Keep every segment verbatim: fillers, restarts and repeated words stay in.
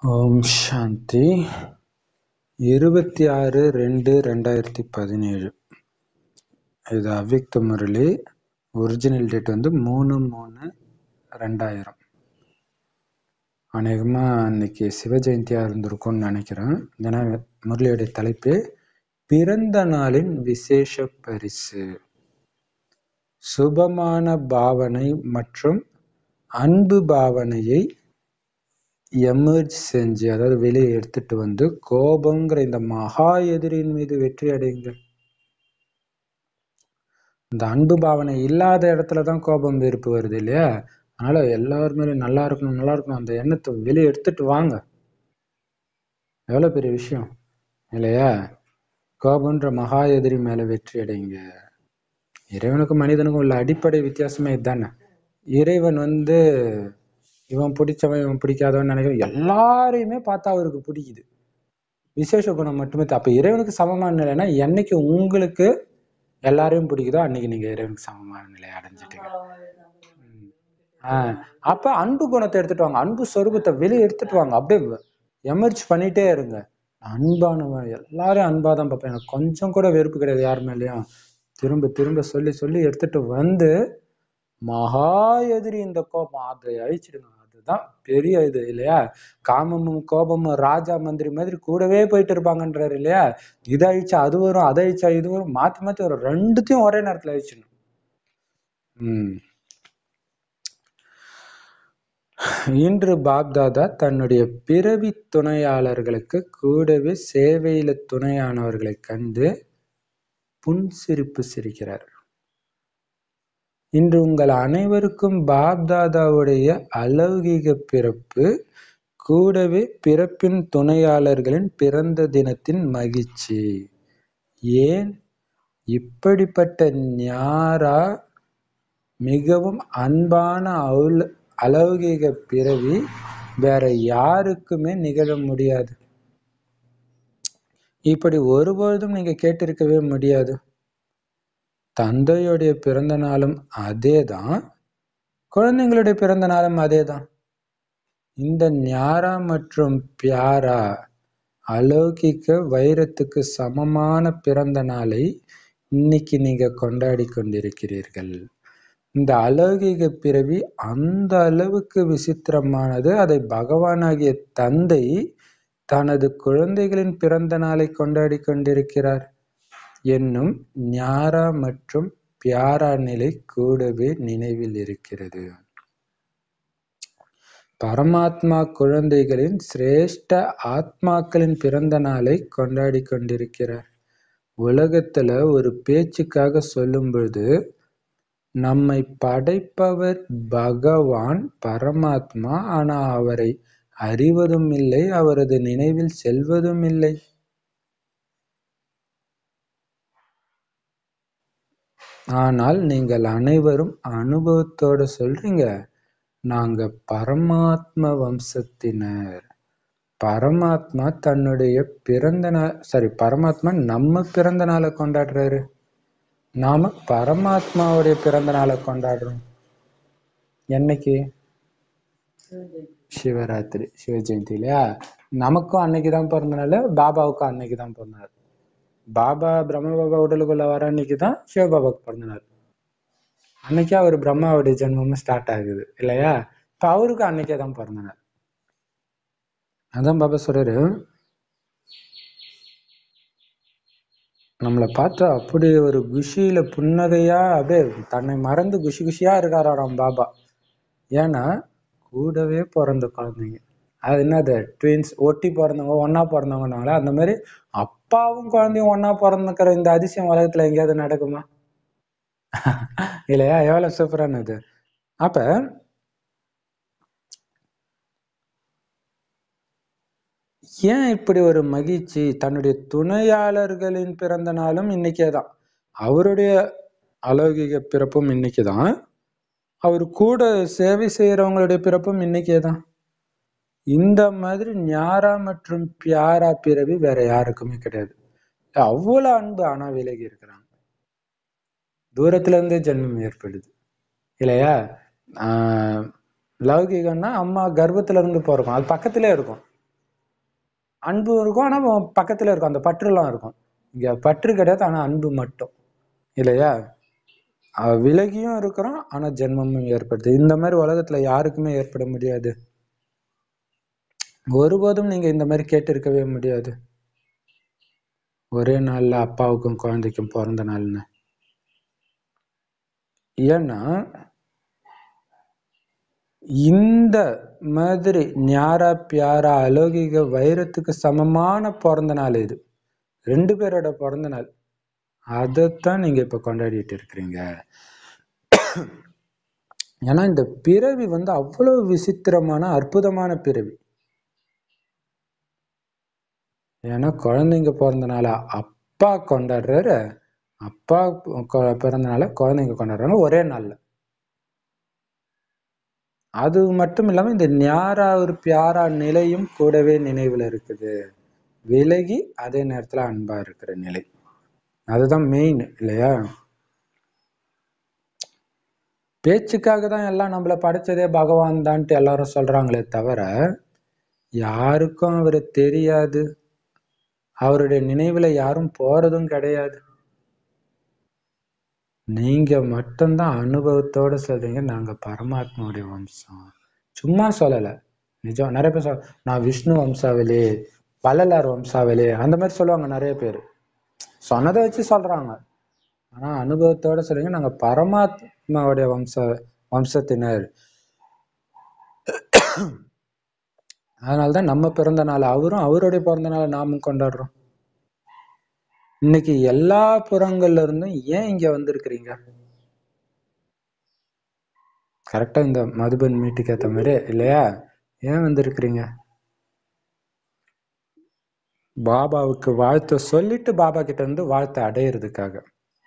ஓம் சாந்தி. இருபத்தி ஆறு ரெண்டு ரெண்டாயிரத்தி பதினேழு. இது அவ்யக்த முரளி. ஒரிஜினல் டேட் வந்து மூணு மூணு ரெண்டாயிரம். அநேகமாக அன்னைக்கு சிவ ஜெயந்தியாக இருந்திருக்கும்னு நினைக்கிறேன். ஏன்னா முரளியோடைய தலைப்பு பிறந்த நாளின் விசேஷ பரிசு. சுபமான பாவனை மற்றும் அன்பு பாவனையை எமர்ஜ் செஞ்சு, அதாவது வெளியே எடுத்துட்டு வந்து கோபங்கிற இந்த மகா எதிரியின் மீது வெற்றி அடையுங்க. இந்த அன்பு பாவனை இல்லாத இடத்துலதான் கோபம் வெறுப்பு வருது இல்லையா? அதனால எல்லாருமே நல்லா இருக்கணும் நல்லா இருக்கணும் அந்த எண்ணத்தை வெளியே எடுத்துட்டு வாங்க. எவ்வளவு பெரிய விஷயம் இல்லையா? கோபம்ன்ற மகா எதிரி மேல வெற்றி அடைங்க. இறைவனுக்கும் மனிதனுக்கும் உள்ள அடிப்படை வித்தியாசமே இதுதானே. இறைவன் வந்து இவன் பிடிச்சவன் இவன் பிடிக்காதவன் நினைக்கிறேன், எல்லாரையுமே பார்த்தா அவருக்கு பிடிக்குது. விசேஷ குணம் மட்டுமே. அப்ப இறைவனுக்கு சமமான நிலைன்னா என்னைக்கு உங்களுக்கு எல்லாரையும் பிடிக்குதோ அன்னைக்கு நீங்க இறைவனுக்கு சமமான நிலையை அடைஞ்சிட்டீங்க. ஆஹ் அப்ப அன்பு குணத்தை எடுத்துட்டு வாங்க, அன்பு சொரூபத்தை வெளியே எடுத்துட்டு வாங்க. அப்படியே எமர்ஜ் பண்ணிட்டே இருங்க. அன்பானவன் எல்லாரையும் அன்பாதான் பார்ப்பேன், எனக்கு கொஞ்சம் கூட வெறுப்பு கிடையாது யார் மேலேயும். திரும்ப திரும்ப சொல்லி சொல்லி எடுத்துட்டு வந்து மகா எதிரி இந்த கோபம் அதை அழிச்சிடுங்க. அதுதான் பெரிய இது இல்லையா? காமமும் கோபமும் ராஜா மந்திரி மாதிரி கூடவே போயிட்டு இருப்பாங்கன்றாரு இல்லையா? இதை அழிச்சா அது வரும், அதை அழிச்சா இது வரும், மாத்தி மாத்தி வரும். ரெண்டுத்தையும் ஒரே நேரத்துல அழிச்சிடணும். உம் இன்று பாப்தாதா தன்னுடைய பிறவி துணையாளர்களுக்கு கூடவே சேவையில துணையானவர்களை கண்டு புன்சிரிப்பு சிரிக்கிறார். இன்று உங்கள் அனைவருக்கும் பாப்தாதாவுடைய அலௌகிக பிறப்பு கூடவே பிறப்பின் துணையாளர்களின் பிறந்த தினத்தின் மகிழ்ச்சி. ஏன் இப்படிப்பட்ட ஞாரா மிகவும் அன்பான அலௌகிக பிறவி வேற யாருக்குமே நிகழ முடியாது. இப்படி ஒருபொழுதும் நீங்க கேட்டிருக்கவே முடியாது. தந்தையுடைய பிறந்த நாளும் அதேதான், குழந்தைங்களுடைய பிறந்த நாளும் அதேதான். இந்த ஞாரா மற்றும் பியாரா அலௌகிக வைரத்துக்கு சமமான பிறந்த நாளை இன்னைக்கு நீங்க கொண்டாடி கொண்டிருக்கிறீர்கள். இந்த அலௌகிக பிறவி அந்த அளவுக்கு விசித்திரமானது. அதை பகவானாகிய தந்தை தனது குழந்தைகளின் பிறந்த நாளை கொண்டாடி கொண்டிருக்கிறார் என்னும் ஞாரா மற்றும் பியாரா நிலை கூடவே நினைவில் இருக்கிறது. பரமாத்மா குழந்தைகளின் சிரேஷ்ட ஆத்மாக்களின் பிறந்த நாளை கொண்டாடி கொண்டிருக்கிறார். உலகத்துல ஒரு பேச்சுக்காக சொல்லும் பொழுது நம்மை படைப்பவர் பகவான் பரமாத்மா, ஆனா அவரை அறிவதும் இல்லை, அவரது நினைவில் செல்வதும் இல்லை. ஆனால் நீங்கள் அனைவரும் அனுபவத்தோட சொல்றீங்க, நாங்க பரமாத்மா வம்சத்தினர். பரமாத்மா தன்னுடைய பிறந்த நாள் சரி பரமாத்மா நம்ம பிறந்த நாளை கொண்டாடுறாரு, நாம பரமாத்மாவுடைய பிறந்த நாளை கொண்டாடுறோம். என்னைக்கு? சிவராத்திரி, சிவ ஜெயந்தி இல்லையா? நமக்கும் அன்னைக்குதான் பிறந்த நாள், பாபாவுக்கும் அன்னைக்குதான் பிறந்த நாள். பாபா பிரம்ம பாபா உடலுக்குள்ள வர அன்னைக்குதான் சிவபாபாவுக்கு பிறந்த நாள். அன்னைக்கே அவர் பிரம்மாவுடைய ஜென்மமும் ஸ்டார்ட் ஆகுது இல்லையா? இப்ப அவருக்கு அன்னைக்கே தான் பிறந்த நாள். அதான் பாபா சொல்றாரு, நம்மளை பார்த்தா அப்படி ஒரு குஷியில புன்னகையா அப்படியே தன்னை மறந்து குஷி குஷியா இருக்காராம் பாபா. ஏன்னா கூடவே பிறந்த குழந்தைங்க, அது என்னது ட்வின்ஸ், ஒட்டி பிறந்தவங்க ஒன்னா பிறந்தவங்கனால அந்த மாதிரி அப்பாவும் குழந்தையும் ஒன்னா பிறந்துக்கிற இந்த அதிசயம் உலகத்துல எங்கேயாவது நடக்குமா? இல்லையா? எவ்வளவு சூப்பரானது. அப்ப ஏன் இப்படி ஒரு மகிழ்ச்சி? தன்னுடைய துணையாளர்களின் பிறந்த நாளும் இன்னைக்கேதான், அவருடைய அலௌகிக பிறப்பும் இன்னைக்குதான், அவர் கூட சேவை செய்யறவங்களுடைய பிறப்பும் இன்னைக்கேதான். இந்த மாதிரி ஞாரா மற்றும் பியாரா பிறவி வேற யாருக்குமே கிடையாது. அவ்வளவு அன்பு ஆனா விலகி இருக்கிறாங்க. தூரத்துல இருந்தே ஜென்மம் ஏற்படுது இல்லையா? ஆஹ் லௌகிகம்னா அம்மா கர்ப்பத்துல இருந்து பிறக்கும், அது பக்கத்திலே இருக்கும். அன்பு இருக்கும், ஆனா பக்கத்துல இருக்கும், அந்த பற்றுலாம் இருக்கும். இங்க பற்று கிடையாது, ஆனா அன்பு மட்டும், இல்லையா? அஹ் விலகியும் இருக்கிறோம், ஆனா ஜென்மமும் ஏற்படுது. இந்த மாதிரி உலகத்துல யாருக்குமே ஏற்பட முடியாது. ஒருபோதும் நீங்க இந்த மாதிரி கேட்டு இருக்கவே முடியாது. ஒரே நாள்ல அப்பாவுக்கும் குழந்தைக்கும் பிறந்த நாள்னு. ஏன்னா இந்த மாதிரி ஞாரா பியாரா அலௌகிக வைரத்துக்கு சமமான பிறந்த நாள் இது. ரெண்டு பேரோட பிறந்த நாள். அதைத்தான் நீங்க இப்ப கொண்டாடிட்டு இருக்கிறீங்க. ஏன்னா இந்த பிறவி வந்து அவ்வளவு விசித்திரமான அற்புதமான பிறவி. ஏன்னா குழந்தைங்க பிறந்தனால அப்பா கொண்டாடுறாரு, அப்பா பிறந்தனால குழந்தைங்க கொண்டாடுறாங்க ஒரே நாள்ல. அது மட்டும் இல்லாம இந்த ஞாரா ஒரு பியாரா நிலையும் கூடவே நினைவுல இருக்குது. விலகி அதே நேரத்துல அன்பா இருக்கிற நிலை, அதுதான் மெயின், இல்லையா? பேச்சுக்காக தான் எல்லாம் நம்மள படைச்சதே பகவான் தான்ட்டு எல்லாரும் சொல்றாங்களே தவிர, யாருக்கும் அவரு தெரியாது, அவருடைய நினைவுல யாரும் போறதும் கிடையாது. நீங்க மட்டும்தான் அனுபவத்தோட சொல்றீங்க நாங்க பரமாத்மாவுடைய வம்சம். சும்மா சொல்லல, நிஜம். நிறைய பேர் சொல்ல நான் விஷ்ணு வம்சாவளி, வள்ளலார் வம்சாவளி, அந்த மாதிரி சொல்லுவாங்க நிறைய பேர். சொன்னதை வச்சு சொல்றாங்க, ஆனா அனுபவத்தோட சொல்றீங்க நாங்க பரமாத்மாவுடைய வம்ச வம்சத்தினர். அதனாலதான் நம்ம பிறந்த நாள் அவரும், அவருடைய பிறந்த நாளை நாமும் கொண்டாடுறோம். இன்னைக்கு எல்லா புறங்கள்ல இருந்தும் ஏன் இங்க வந்திருக்கிறீங்க? கரெக்டா இந்த மதுபன் மீட்டுக்கு ஏத்த மாதிரி, இல்லையா? ஏன் வந்திருக்கிறீங்க? பாபாவுக்கு வாழ்த்து சொல்லிட்டு பாபா கிட்ட இருந்து வாழ்த்து அடையிறதுக்காக.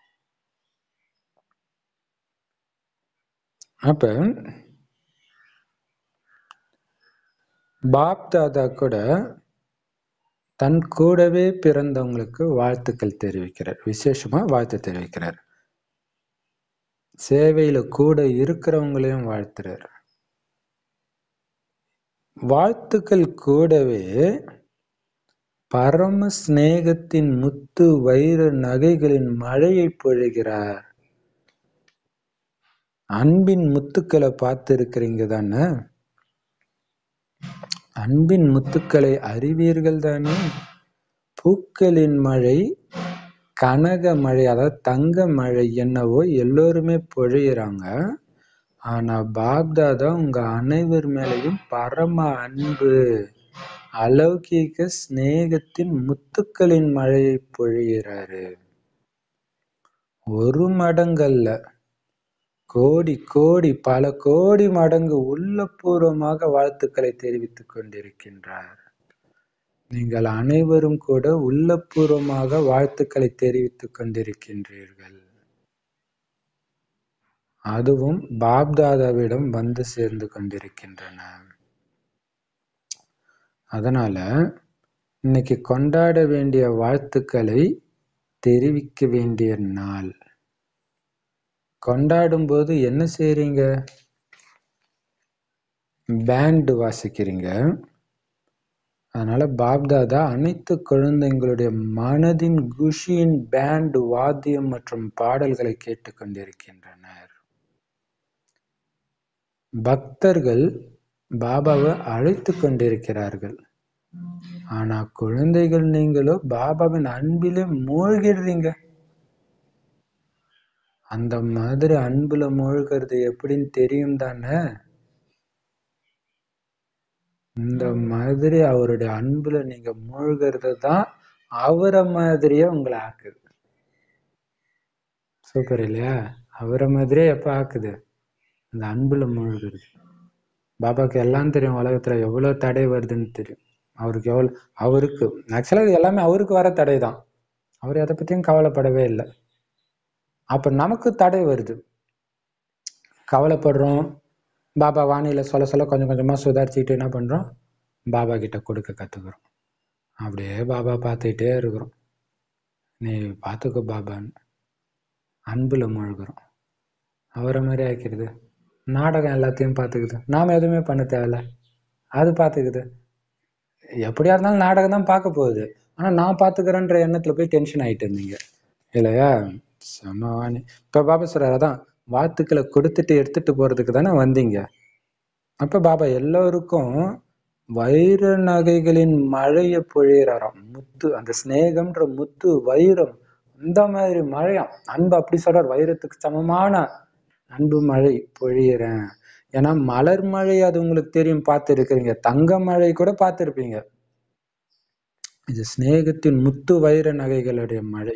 அப்ப பாப் தாதா கூட தன் கூடவே பிறந்தவங்களுக்கு வாழ்த்துக்கள் தெரிவிக்கிறார், விசேஷமா வாழ்த்து தெரிவிக்கிறார். சேவையில கூட இருக்கிறவங்களையும் வாழ்த்துறார். வாழ்த்துக்கள் கூடவே பரம சிநேகத்தின் முத்து வைர நகைகளின் மழையை பொழிகிறார். அன்பின் முத்துக்களை பார்த்து இருக்கிறீங்க தானே? அன்பின் முத்துக்களை அறிவீர்கள் தானே? பூக்களின் மழை, கனக மழை, அதாவது தங்க மழை என்னவோ எல்லோருமே பொழியிறாங்க. ஆனா பாப்தாதா உங்க அனைவர் மேலையும் பரம அன்பு அலௌகிக சிநேகத்தின் முத்துக்களின் மழையை பொழிகிறாரு. ஒரு மடங்கல்ல, கோடி கோடி பல கோடி மடங்கு உள்ளபூர்வமாக வாழ்த்துக்களை தெரிவித்துக் கொண்டிருக்கின்றார். நீங்கள் அனைவரும் கூட உள்ளபூர்வமாக வாழ்த்துக்களை தெரிவித்துக் கொண்டிருக்கின்றீர்கள். அதுவும் பாப்தாதாவிடம் வந்து சேர்ந்து கொண்டிருக்கின்றன. அதனால இன்னைக்கு கொண்டாட வேண்டிய வாழ்த்துக்களை தெரிவிக்க வேண்டிய நாள். கொண்டாடும் போது என்ன செய்றீங்க? பேண்ட் வாசிக்கிறீங்க. அதனால பாப்தாதா அனைத்து குழந்தைங்களுடைய மனதின் குஷியின் பேண்ட் வாத்தியம் மற்றும் பாடல்களை கேட்டுக்கொண்டிருக்கின்றனர். பக்தர்கள் பாபாவை அழைத்து கொண்டிருக்கிறார்கள். ஆனா குழந்தைகள் நீங்களோ பாபாவின் அன்பிலே மூழ்கிடுறீங்க. அந்த மாதிரி அன்புல மூழ்கிறது எப்படின்னு தெரியும் தானே? இந்த மாதிரி அவருடைய அன்புல நீங்க மூழ்கிறது தான் அவரை மாதிரியே உங்களை ஆக்குது. சூப்பர் இல்லையா? அவரை மாதிரியே எப்ப ஆக்குது? அந்த அன்புல மூழ்கிறது. பாபாக்கு எல்லாம் தெரியும், உலகத்துல எவ்வளவு தடை வருதுன்னு தெரியும். அவருக்கு எவ்வளவு அவருக்கு ஆக்சுவலா இது எல்லாமே அவருக்கு வர தடை தான். அவர் எதை பத்தியும் கவலைப்படவே இல்லை. அப்ப நமக்கு தடை வருது, கவலைப்படுறோம். பாபா வானிலை சொல்ல சொல்ல கொஞ்சம் கொஞ்சமா சுதாரிச்சுக்கிட்டு என்ன பண்றோம்? பாபா கிட்ட கொடுக்க கத்துக்கிறோம். அப்படியே பாபா பார்த்துக்கிட்டே இருக்கிறோம். நீ பார்த்துக்கோ பாபான்னு அன்புல மூழ்கிறோம். அவரை மாதிரி ஆக்கிடுது. நாடகம் எல்லாத்தையும் பார்த்துக்குது, நாம எதுவுமே பண்ண தேவையில்ல, அது பார்த்துக்குது. எப்படியா இருந்தாலும் நாடகம் தான் பார்க்க போகுது. ஆனா நான் பாத்துக்கிறேன்ற எண்ணத்துல போய் டென்ஷன் ஆயிட்டு இருந்தீங்க இல்லையா? சமானி இப்ப பாபா சொல்றாரு, அதான் வாழ்த்துக்களை கொடுத்துட்டு எடுத்துட்டு போறதுக்கு தானே வந்தீங்க. அப்ப பாபா எல்லோருக்கும் வைர நகைகளின் மழைய பொழியறாராம். முத்து, அந்த சிநேகம்ன்ற முத்து, வைரம் இந்த மாதிரி மழையாம். அன்பு அப்படி சொல்றார், வைரத்துக்கு சமமான அன்பு மழை பொழியறேன். ஏன்னா மலர் மழை அது உங்களுக்கு தெரியும், பார்த்து இருக்கிறீங்க. தங்க மழை கூட பார்த்திருப்பீங்க. இது சிநேகத்தின் முத்து வைர நகைகளுடைய மழை.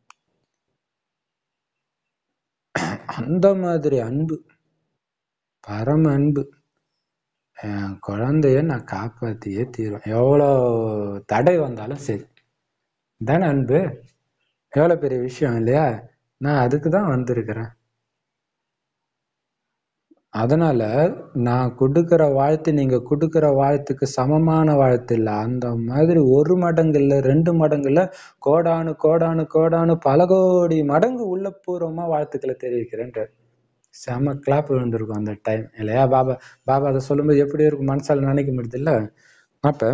அந்த மாதிரி அன்பு, பரம அன்பு. என் குழந்தைய நான் காப்பாத்தியே தீருவேன், எவ்வளோ தடை வந்தாலும் சரி. தானே அன்பு? எவ்வளவு பெரிய விஷயம் இல்லையா? நான் அதுக்குதான் வந்திருக்கிறேன். அதனால நான் கொடுக்கிற வாழ்த்து நீங்க கொடுக்கிற வாழ்த்துக்கு சமமான வாழ்த்து இல்ல. அந்த மாதிரி ஒரு மடங்கு இல்ல, ரெண்டு மடங்கு இல்ல, கோடானு கோடானு கோடானு பல கோடி மடங்கு உள்ள பூர்வமா வாழ்த்துக்களை தெரிவிக்கிறேன்ற செம கிளாப் விழுந்திருக்கும் அந்த டைம் இல்லையா? பாபா பாபா அதை சொல்லும்போது எப்படி இருக்கும், மனசால நினைக்க முடியுது இல்ல? அப்ப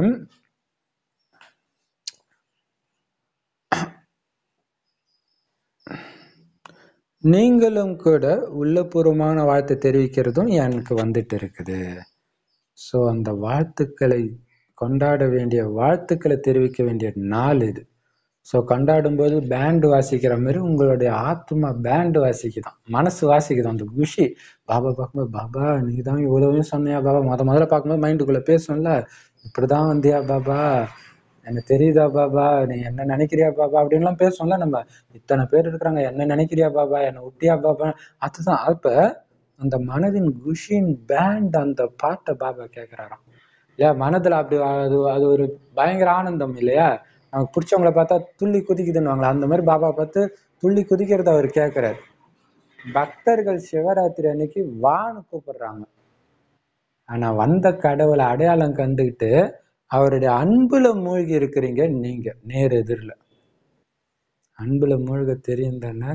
நீங்களும் கூட உள்ளபூர்வமான வாழ்த்து தெரிவிக்கிறதும் எனக்கு வந்துட்டு இருக்குது. சோ அந்த வாழ்த்துக்களை கொண்டாட வேண்டிய, வாழ்த்துக்களை தெரிவிக்க வேண்டிய நாள் இது. ஸோ கொண்டாடும் போது பேண்டு வாசிக்கிற மாதிரி உங்களுடைய ஆத்மா பேண்டு வாசிக்குதான், மனசு வாசிக்குதான். அந்த குஷி பாபா பார்க்கும்போது, பாபா நீ தான் இவ்வளவையும் சொன்னியா பாபா. முத முதல்ல பார்க்கும்போது மைண்டுக்குள்ள பேசும்ல, இப்படிதான் வந்தியா பாபா, எனக்கு தெரியுதா பாபா, நீ என்ன நினைக்கிறியா பாபா அப்படின்லாம் பேசும்ல. நம்ம இத்தனை பேர் இருக்கிறாங்க, என்ன நினைக்கிறியா பாபா, என்ன விட்டியா பாபா. அதுதான் அப்ப அந்த மனதின் குஷின் பேண்ட் அந்த பாட்டை பாபா கேட்கிறாராம் இல்லையா? மனதுல அப்படி அது அது ஒரு பயங்கர ஆனந்தம் இல்லையா? நமக்கு பிடிச்சவங்கள பார்த்தா துள்ளி குதிக்குதுன்னுவாங்களா, அந்த மாதிரி பாபா பார்த்து துள்ளி குதிக்கிறத அவர் கேட்கிறாரு. பக்தர்கள் சிவராத்திரி அன்னைக்கு வான்னு கூப்பிடுறாங்க. ஆனா வந்த கடவுளை அடையாளம் கண்டுகிட்டு அவருடைய அன்புல மூழ்கி இருக்கிறீங்க நீங்க, நேர் எதிரில. அன்புல மூழ்க தெரியும் தானே?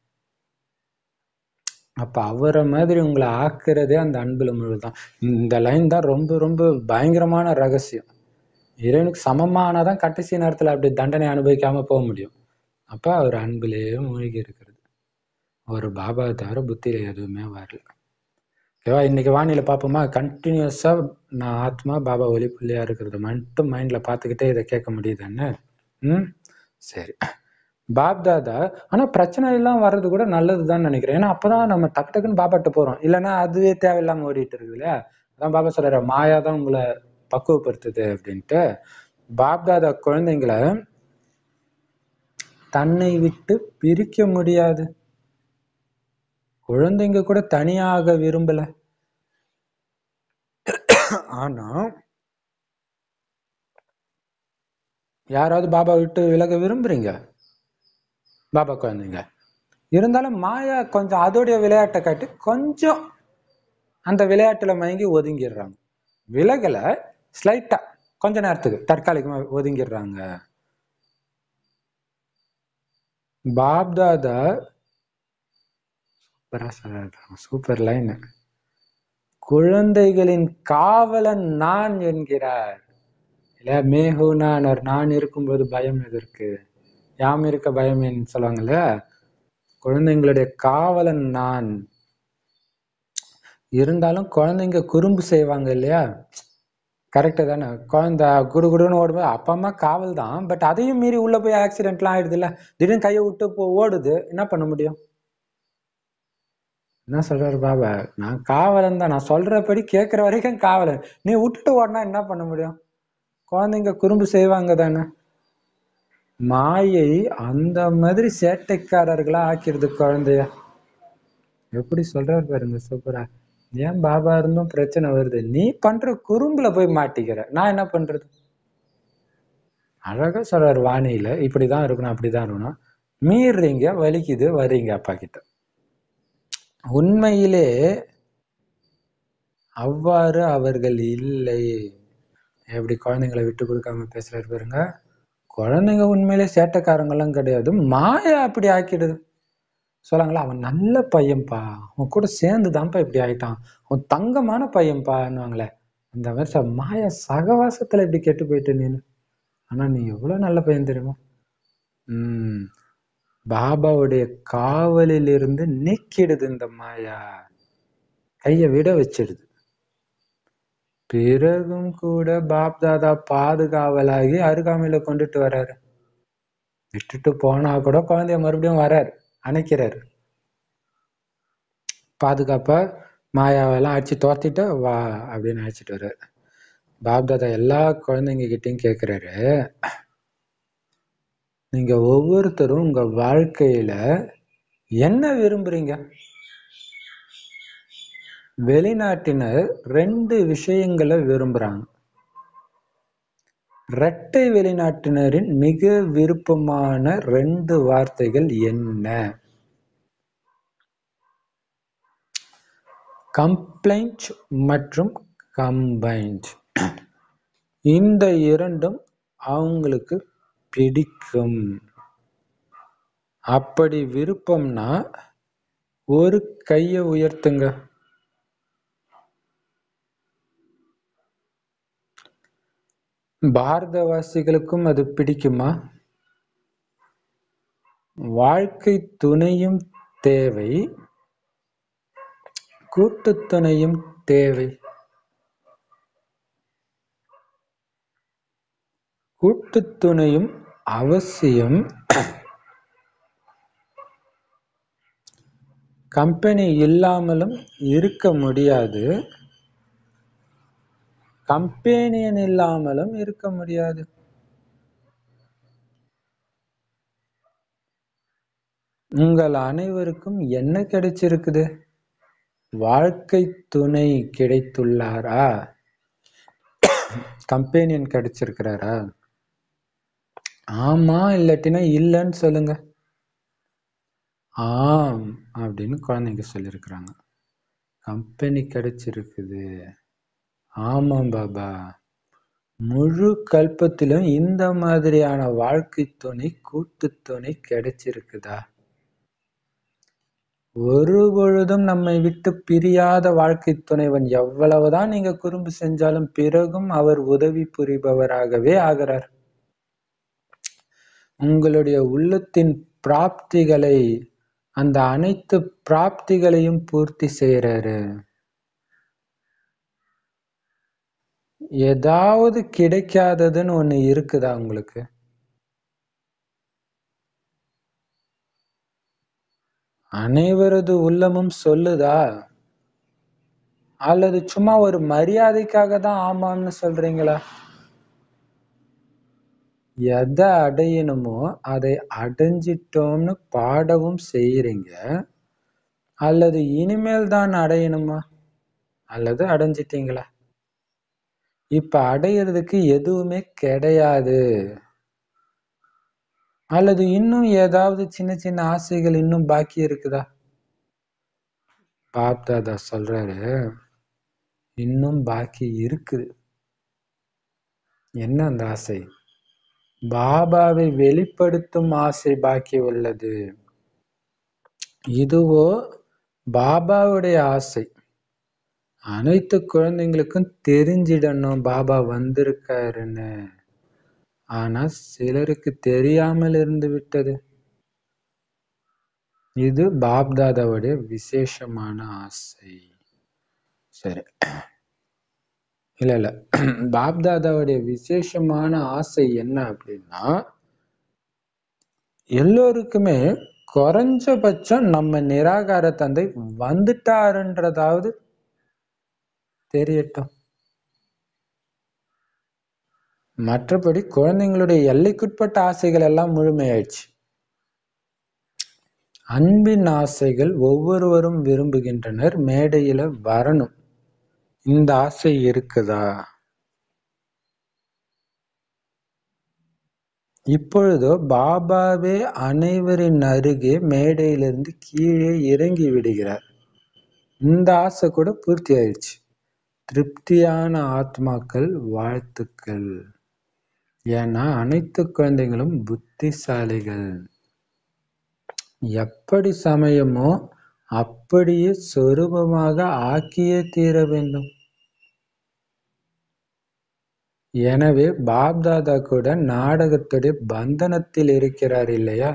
அப்ப அவரை மாதிரி உங்களை ஆக்குறதே அந்த அன்புல மூழ்குதான். இந்த லைன் தான் ரொம்ப ரொம்ப பயங்கரமான ரகசியம். இறைவனுக்கு சமமானதான் கடைசி நேரத்துல அப்படி தண்டனை அனுபவிக்காம போக முடியும். அப்ப அவர் அன்பிலேயே மூழ்கி இருக்கிறது. ஒரு பாபா தவிர புத்தியில எதுவுமே வரல. ஓகேவா? இன்னைக்கு வானிலை பார்ப்போமா? கண்டினியூஸா நான் ஆத்மா பாபா ஒளிப்புள்ளியா இருக்கிறது மட்டும் மைண்ட்ல பார்த்துக்கிட்டே இதை கேட்க முடியுதுன்னு. ம் சரி. பாப்தாதா ஆனா பிரச்சனை எல்லாம் வர்றது கூட நல்லதுதான் நினைக்கிறேன். ஏன்னா அப்பதான் நம்ம டக்கு டக்குன்னு பாபாட்ட போறோம். இல்லைன்னா அதுவே தேவையில்லாம ஓடிட்டு இருக்குது இல்லையா? அதான் பாபா சொல்றாரு, மாயா தான் உங்களை பக்குவப்படுத்துது அப்படின்ட்டு. பாப்தாதா குழந்தைங்களை தன்னை விட்டு பிரிக்க முடியாது. குழந்தைங்க கூட தனியாக விரும்பல. ஆனா யாராவது பாபா விட்டு விலக விரும்புறீங்க? பாபா குழந்தைங்க இருந்தாலும் மாயா கொஞ்சம் அதோடைய விளையாட்டை காட்டி கொஞ்சம் அந்த விளையாட்டுல மயங்கி ஒதுங்கிடுறாங்க. விலகல, ஸ்லைட்டா கொஞ்ச நேரத்துக்கு தற்காலிகமா ஒதுங்கிடுறாங்க. பாப்தாதா சூப்பர் லைன், குழந்தைகளின் காவலன் நான் என்கிறார் இல்ல? மேகு நான், நான் இருக்கும்போது பயம் எதற்கு, யாம் இருக்க பயம் என்று சொல்லுவாங்கல்ல. குழந்தைங்களுடைய காவலன் நான். இருந்தாலும் குழந்தைங்க குறும்பு செய்வாங்க இல்லையா? கரெக்டு தானே? குழந்தை குடு குடுன்னு ஓடும்போது அப்பா அம்மா காவல் தான், பட் அதையும் மீறி உள்ள போய் ஆக்சிடென்ட்லாம் ஆயிடுது இல்ல? திடீர்னு கையை விட்டு போ ஓடுது, என்ன பண்ண முடியும்? என்ன சொல்றாரு பாபா, நான் காவலன் தான், நான் சொல்றபடி கேட்கிற வரைக்கும் காவலன், நீ விட்டுட்டு ஓடினா என்ன பண்ண முடியும்? குழந்தைங்க குறும்பு செய்வாங்க தானே? மாயை அந்த மாதிரி சேட்டைக்காரர்களா ஆக்கிடுது குழந்தைய. எப்படி சொல்றாரு பாருங்க சூப்பரா. ஏன் பாபா இருந்தும் பிரச்சனை வருது, நீ பண்ற குறும்புல போய் மாட்டிக்கிற, நான் என்ன பண்றது? அழகா சொல்றாரு வாணியில, இப்படிதான் இருக்கணும் அப்படிதான் இருக்கணும், மீறீங்க வலிக்குது வர்றீங்க அப்பா கிட்ட. உண்மையிலே அவ்வாறு அவர்கள் இல்லை. எப்படி குழந்தைங்களை விட்டு கொடுக்காம பேசுறாரு பாருங்க. குழந்தைங்க உண்மையிலே சேட்டைக்காரங்கெல்லாம் கிடையாது, மாயா அப்படி ஆக்கிடுது. சொல்லாங்களா, அவன் நல்ல பையன்பா, அவன் கூட சேர்ந்துதான்ப்பா இப்படி ஆயிட்டான், அவன் தங்கமான பையன்பான்னுவாங்களே, அந்த மாதிரி மாயா சகவாசத்துல இப்படி கெட்டு போயிட்டு நீனு. ஆனா நீ எவ்வளவு நல்ல பையன் தெரியுமா? உம் பாபாவுடைய காவலில் இருந்து நீக்கிடுது இந்த மாயா, கைய விட வச்சிடுது. பிறகும் கூட பாப் தாதா பாதுகாவலாகி அருகாமையில கொண்டுட்டு வர்றாரு. விட்டுட்டு போனா கூட குழந்தைய மறுபடியும் வர்றாரு, அணைக்கிறாரு. பாதுகாப்பா மாயாவெல்லாம் அடிச்சு தோத்திட்டு வா அப்படின்னு அழைச்சிட்டு வர்றாரு. பாப்தாதா எல்லா குழந்தைங்க கிட்டையும் கேட்கிறாரு, நீங்க ஒவ்வொருத்தரும் உங்க வாழ்க்கையில என்ன விரும்புறீங்க? வெளிநாட்டினர் ரெண்டு விஷயங்களை விரும்புறாங்க. இரட்டை வெளிநாட்டினரின் மிக விருப்பமான ரெண்டு வார்த்தைகள் என்ன? கம்ப்ளைண்ட் மற்றும் கம்பைன்ட். இந்த இரண்டும் அவங்களுக்கு பிடிக்கும். அப்படி விருப்பம்னா ஒரு கைய உயர்த்துங்க. பாரதவாசிகளுக்கும் அது பிடிக்குமா? வாழ்க்கை துணையும் தேவை, கூட்டு துணையும் தேவை. கூட்டு துணையும் அவசியம். கம்பெனி இல்லாமலும் இருக்க முடியாது, கம்பெனியன் இல்லாமலும் இருக்க முடியாது. உங்கள் அனைவருக்கும் என்ன கிடைச்சிருக்குது? வாழ்க்கை துணை கிடைத்துள்ளாரா? கம்பெனியன் கிடைச்சிருக்கிறாரா? ஆமா இல்லாட்டினா இல்லைன்னு சொல்லுங்க. ஆம் அப்படின்னு குழந்தைங்க சொல்லியிருக்கிறாங்க. கம்பெனி கிடைச்சிருக்குது. ஆமாம் பாபா, முழு கல்பத்திலும் இந்த மாதிரியான வாழ்க்கை துணை, கூட்டு துணை கிடைச்சிருக்குதா? ஒரு பொழுதும் நம்மை விட்டு பிரியாத வாழ்க்கை துணைவன் எவ்வளவுதான் நீங்க குறும்பு செஞ்சாலும் பிறகும் அவர் உதவி புரிபவராகவே ஆகிறார். உங்களுடைய உள்ளத்தின் பிராப்திகளை, அந்த அனைத்து பிராப்திகளையும் பூர்த்தி செய்யறாரு. ஏதாவது கிடைக்காததுன்னு ஒண்ணு இருக்குதா உங்களுக்கு? அனைவரது உள்ளமும் சொல்லுதா? அல்லது சும்மா ஒரு மரியாதைக்காக தான் ஆமான்னு சொல்றீங்களா? எதை அடையணுமோ அதை அடைஞ்சிட்டோம்னு பாடவும் செய்யறீங்க, அல்லது இனிமேல் தான் அடையணுமா, அல்லது அடைஞ்சிட்டீங்களா? இப்ப அடையிறதுக்கு எதுவுமே கிடையாது, அல்லது இன்னும் ஏதாவது சின்ன சின்ன ஆசைகள் இன்னும் பாக்கி இருக்குதா? பாப் தாதா சொல்றாரு, இன்னும் பாக்கி இருக்குது. என்ன அந்த ஆசை? பாபாவை வெளிப்படுத்தும் ஆசை பாக்கி உள்ளது. இதுவோ பாபாவுடைய ஆசை. அனைத்து குழந்தைங்களுக்கும் தெரிஞ்சிடணும் பாபா வந்திருக்காருன்னு. ஆனா சிலருக்கு தெரியாமல் இருந்து விட்டது. இது பாப்தாதாவுடைய விசேஷமான ஆசை. சரி, இல்ல இல்ல பாப்தாதாவுடைய விசேஷமான ஆசை என்ன அப்படின்னா, எல்லோருக்குமே குறைஞ்சபட்சம் நம்ம நிராகார தந்தை வந்துட்டாருன்றதாவது தெரியட்டும். மற்றபடி குழந்தைங்களுடைய எல்லைக்குட்பட்ட ஆசைகள் எல்லாம் முழுமையாயிடுச்சு. அன்பின் ஆசைகள் ஒவ்வொருவரும் விரும்புகின்றனர், மேடையில வரணும். இந்த ஆசை இருக்குதா? இப்பொழுதோ பாபாவே அனைவரின் அருகே மேடையிலிருந்து கீழே இறங்கி விடுகிறார். இந்த ஆசை கூட பூர்த்தி ஆயிடுச்சு. திருப்தியான ஆத்மாக்கள் வாழ்த்துக்கள். ஏன்னா அனைத்து குழந்தைகளும் புத்திசாலிகள். எப்படி சமயமோ அப்படியே சொரூபமாக ஆக்கியே தீர வேண்டும். எனவே பாப்தாதா கூட நாடகத்துடைய பந்தனத்தில் இருக்கிறார் இல்லையா?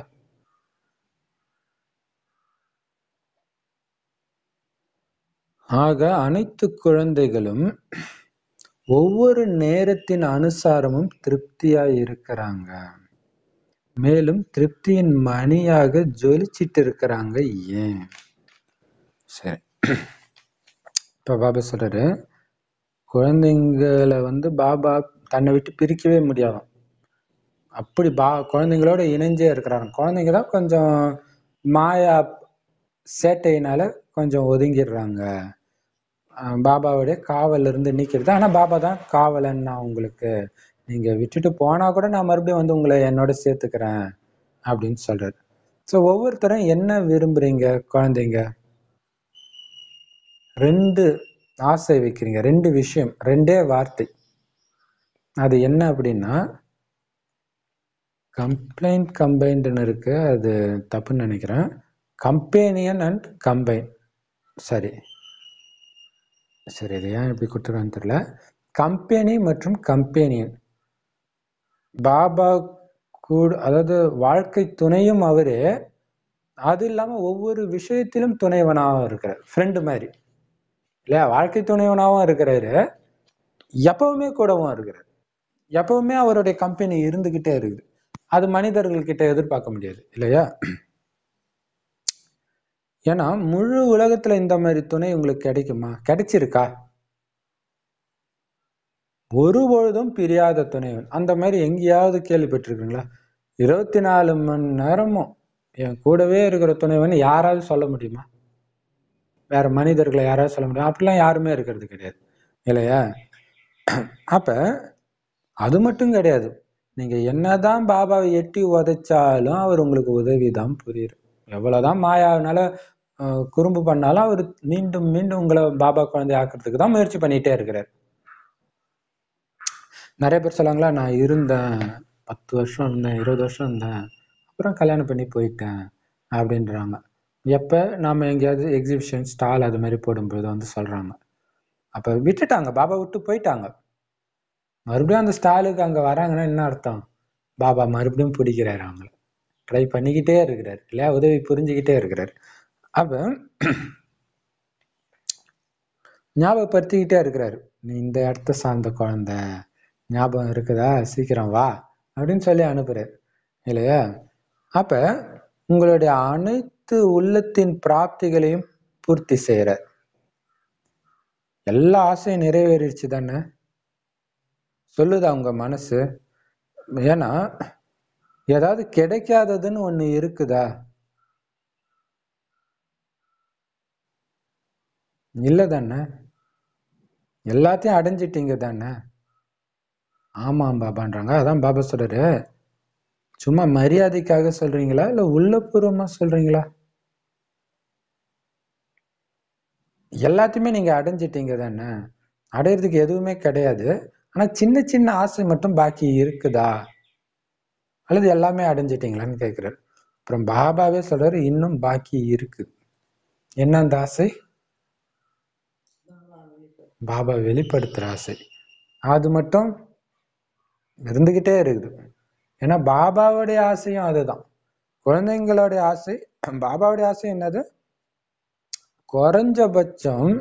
ஆக அனைத்து குழந்தைகளும் ஒவ்வொரு நேரத்தின் அனுசாரமும் திருப்தியாய் இருக்கிறாங்க. மேலும் திருப்தியின் மணியாக ஜொலிச்சிட்டு இருக்கிறாங்க. ஏன்? சரி, இப்ப பாபா சொல்றாரு, குழந்தைங்களை வந்து பாபா தன்னை விட்டு பிரிக்கவே முடியாது. அப்படி பா குழந்தைங்களோட இணைஞ்சே இருக்கிறாங்க. குழந்தைங்க தான் கொஞ்சம் மாயா சேட்டையினால கொஞ்சம் ஒதுங்கிடுறாங்க. பாபாவுடைய காவல் இருந்து நீக்கிறது. ஆனா பாபா தான் காவலன். நான் உங்களுக்கு நீங்க விட்டுட்டு போனா கூட நான் மறுபடியும் வந்து உங்களை என்னோட சேர்த்துக்கிறேன் அப்படின்னு சொல்றாரு. ஸோ ஒவ்வொருத்தரும் என்ன விரும்புறீங்க குழந்தைங்க? ரெண்டு ஆசை வைக்கிறீங்க, ரெண்டு விஷயம், ரெண்டே வார்த்தை. அது என்ன அப்படின்னா, கம்ப்ளைண்ட் கம்பைன்டுன்னு இருக்கு, அது தப்புன்னு நினைக்கிறேன். Companion and combine. சரி சரி இது ஏன் இப்படி கொடுத்துருக்கான்னு தெரியல. கம்பெனி மற்றும் கம்பேனியன். பாபா கூட, அதாவது வாழ்க்கை துணையும் அவரே, அது இல்லாம ஒவ்வொரு விஷயத்திலும் துணைவனாகவும் இருக்கிறார். ஃப்ரெண்டு மாதிரி இல்லையா? வாழ்க்கை துணைவனாகவும் இருக்கிறாரு, எப்பவுமே கூடவும் இருக்கிறார். எப்பவுமே அவருடைய கம்பெனி இருந்துகிட்டே இருக்குது. அது மனிதர்கள் கிட்ட எதிர்பார்க்க முடியாது இல்லையா? ஏன்னா முழு உலகத்துல இந்த மாதிரி துணை உங்களுக்கு கிடைக்குமா? கிடைச்சிருக்கா? ஒரு பொழுதும் பிரியாத துணைவன் அந்த மாதிரி எங்கேயாவது கேள்விப்பட்டிருக்கீங்களா? இருபத்தி நாலு மணி நேரமும் என் கூடவே இருக்கிற துணைவன் யாராவது சொல்ல முடியுமா? வேற மனிதர்களை யாராவது சொல்ல முடியும்? அப்படிலாம் யாருமே இருக்கிறது கிடையாது இல்லையா? அப்ப அது மட்டும் கிடையாது, நீங்க என்னதான் பாபாவை எட்டி உதைச்சாலும் அவர் உங்களுக்கு உதவிதான் புரியுது. எவ்வளவுதான் மாயாவினால குறும்பு பண்ணாலும் அவர் மீண்டும் மீண்டும் உங்களை பாபா குழந்தை ஆக்கிறதுக்கு தான் முயற்சி பண்ணிட்டே இருக்கிறார். நிறைய பேர் சொல்லுவாங்களா, நான் இருந்தேன் பத்து வருஷம் இருந்தேன், இருபது வருஷம் இருந்தேன், அப்புறம் கல்யாணம் பண்ணி போயிட்டேன் அப்படின்றாங்க. எப்ப நாம எங்கேயாவது எக்ஸிபிஷன் ஸ்டால் அது மாதிரி போடும்போது வந்து சொல்றாங்க. அப்ப விட்டுட்டாங்க, பாபா விட்டு போயிட்டாங்க. மறுபடியும் அந்த ஸ்டாலுக்கு அங்க வராங்கன்னா என்ன அர்த்தம்? பாபா மறுபடியும் பிடிக்கிறாரு, அவங்கள ட்ரை பண்ணிக்கிட்டே இருக்கிறாரு இல்லையா? உதவி புரிஞ்சுக்கிட்டே இருக்கிறாரு. அப்ப ஞாபகப்படுத்திக்கிட்டே இருக்கிறாரு, நீ இந்த இடத்த சார்ந்த குழந்தை, ஞாபகம் இருக்குதா, சீக்கிரம் வா அப்படின்னு சொல்லி அனுப்புறாரு இல்லையா? அப்ப உங்களுடைய அனைத்து உள்ளத்தின் பிராப்திகளையும் பூர்த்தி செய்யற எல்லா ஆசையும் நிறைவேறிடுச்சு தானே சொல்லுதா உங்க மனசு? ஏன்னா ஏதாவது கிடைக்காததுன்னு ஒண்ணு இருக்குதா? இல்ல தானே? எல்லாத்தையும் அடைஞ்சிட்டீங்க தானே? ஆமாம் பாபான்றாங்க. அதான் பாபா சொல்றாரு, சும்மா மரியாதைக்காக சொல்றீங்களா இல்ல உள்ளபூர்வமா சொல்றீங்களா? எல்லாத்தையுமே நீங்க அடைஞ்சிட்டீங்க தானே? அடையிறதுக்கு எதுவுமே கிடையாது. ஆனா சின்ன சின்ன ஆசை மட்டும் பாக்கி இருக்குதா, அல்லது எல்லாமே அடைஞ்சிட்டீங்களான்னு கேட்கிறாரு. அப்புறம் பாபாவே சொல்றாரு, இன்னும் பாக்கி இருக்கு. என்ன அந்த ஆசை? பாபா வெளிப்படுத்துற ஆசை. அது மட்டும் இருந்துகிட்டே இருக்குது. ஏன்னா பாபாவுடைய ஆசையும் அதுதான். குழந்தைங்களுடைய ஆசை, பாபாவுடைய ஆசை என்னது? குறைஞ்சபட்சம்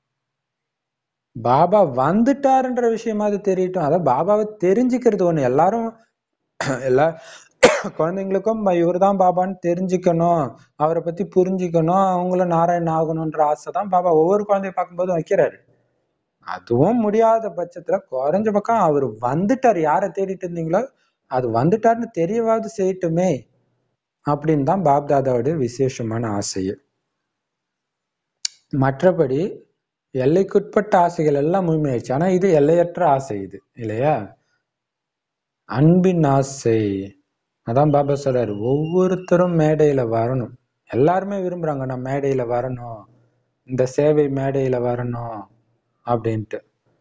பாபா வந்துட்டாருன்ற விஷயமாவது தெரியட்டும். அதான் பாபாவை தெரிஞ்சுக்கிறது ஒண்ணு. எல்லாரும் எல்லா குழந்தைங்களுக்கும் இவர் தான் பாபான்னு தெரிஞ்சுக்கணும், அவரை பத்தி புரிஞ்சுக்கணும், அவங்களும் நாராயணன் ஆகணும்ன்ற ஆசை தான் பாபா ஒவ்வொரு குழந்தைய பார்க்கும்போதும் வைக்கிறாரு. அதுவும் முடியாத பட்சத்துல குறைஞ்ச பக்கம் அவர் வந்துட்டார், யாரை தேடிட்டு இருந்தீங்களோ அது வந்துட்டாருன்னு தெரியவாது செய்யட்டுமே அப்படின்னு தான் பாப்தாதாவுடைய விசேஷமான ஆசையே. மற்றபடி எல்லைக்குட்பட்ட ஆசைகள் எல்லாம் முழுமையாயிடுச்சு. ஆனா இது எல்லையற்ற ஆசை இது இல்லையா? அன்பின் ஆசை. அதான் பாபா சொல்றாரு, ஒவ்வொருத்தரும் மேடையில வரணும். எல்லாருமே விரும்புறாங்க, நான் மேடையில வரணும், இந்த சேவை மேடையில வரணும் அப்படின்ட்டு.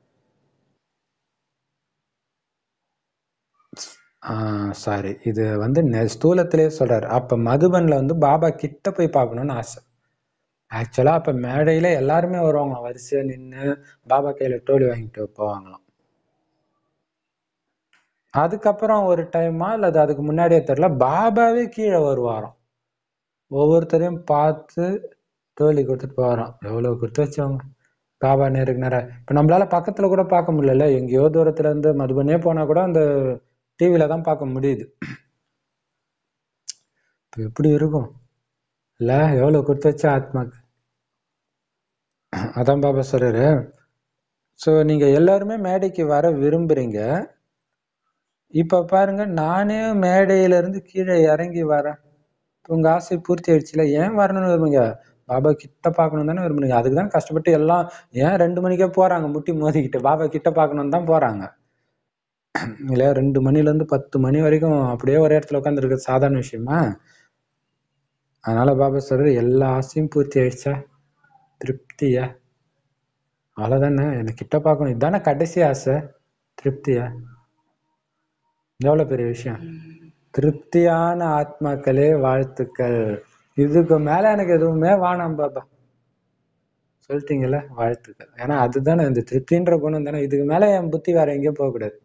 ஆஹ் சாரி, இது வந்து ஸ்தூலத்திலே சொல்றாரு. அப்ப மதுபன்ல வந்து பாபா கிட்ட போய் பார்க்கணும்னு ஆசை. ஆக்சுவலா அப்ப மேடையில எல்லாருமே வருவாங்க, வரிசையா நின்று பாபா கையில டோலி வாங்கிட்டு போவாங்களாம். அதுக்கப்புறம் ஒரு டைமா இல்ல அதுக்கு முன்னாடியே தெரியல, பாபாவே கீழே வருவாராம். ஒவ்வொருத்தரையும் பார்த்து தோழி கொடுத்துட்டு போவாராம். எவ்வளவு கொடுத்து வச்சவங்க பாபா நேருக்கு நேரா. இப்ப நம்மளால பக்கத்துல கூட பார்க்க முடியல. எங்கேயோ தூரத்துல இருந்து மதுபனே போனா கூட அந்த டிவில தான் பார்க்க முடியுது. இப்ப எப்படி இருக்கும் இல்ல? எவ்வளவு கொடுத்து வச்ச ஆத்மாக்கு. அதான் பாபா சொல்றாரு. சோ நீங்க எல்லாருமே மேடைக்கு வர விரும்புறீங்க. இப்ப பாருங்க, நானே மேடையில இருந்து கீழே இறங்கி வரேன். உங்க ஆசை பூர்த்தி ஆயிடுச்சுல, ஏன் வரணும்னு விரும்புங்க? பாபா கிட்ட பார்க்கணும் தானே விரும்புறீங்க. அதுக்கு தான் கஷ்டப்பட்டு எல்லாம் ஏன் ரெண்டு மணிக்கே போறாங்க முட்டி மோதிக்கிட்டு, பாபா கிட்ட பார்க்கணும்னு தான் போறாங்க. இல்லையா? ரெண்டு மணில இருந்து பத்து மணி வரைக்கும் அப்படியே ஒரே இடத்துல உட்கார்ந்து இருக்கிறது சாதாரண விஷயமா? அதனால பாபா சொல்றாரு, எல்லா ஆசையும் பூர்த்தி ஆயிடுச்சா? திருப்தியா? அவ்வளவுதானே, எனக்கு கிட்ட பார்க்கணும், இதுதானே கடைசி ஆசை. திருப்தியா? எவ்வளவு பெரிய விஷயம். திருப்தியான ஆத்மாக்களே வாழ்த்துக்கள். இதுக்கு மேல எனக்கு எதுவுமே வேணாம் பாபா. சொல்லிட்டீங்கல்ல, வாழ்த்துக்கள். ஏன்னா அதுதானே இந்த திருப்தின்ற குணம் தானே. இதுக்கு மேல என் புத்தி வேற எங்கேயும் போக கூடாது.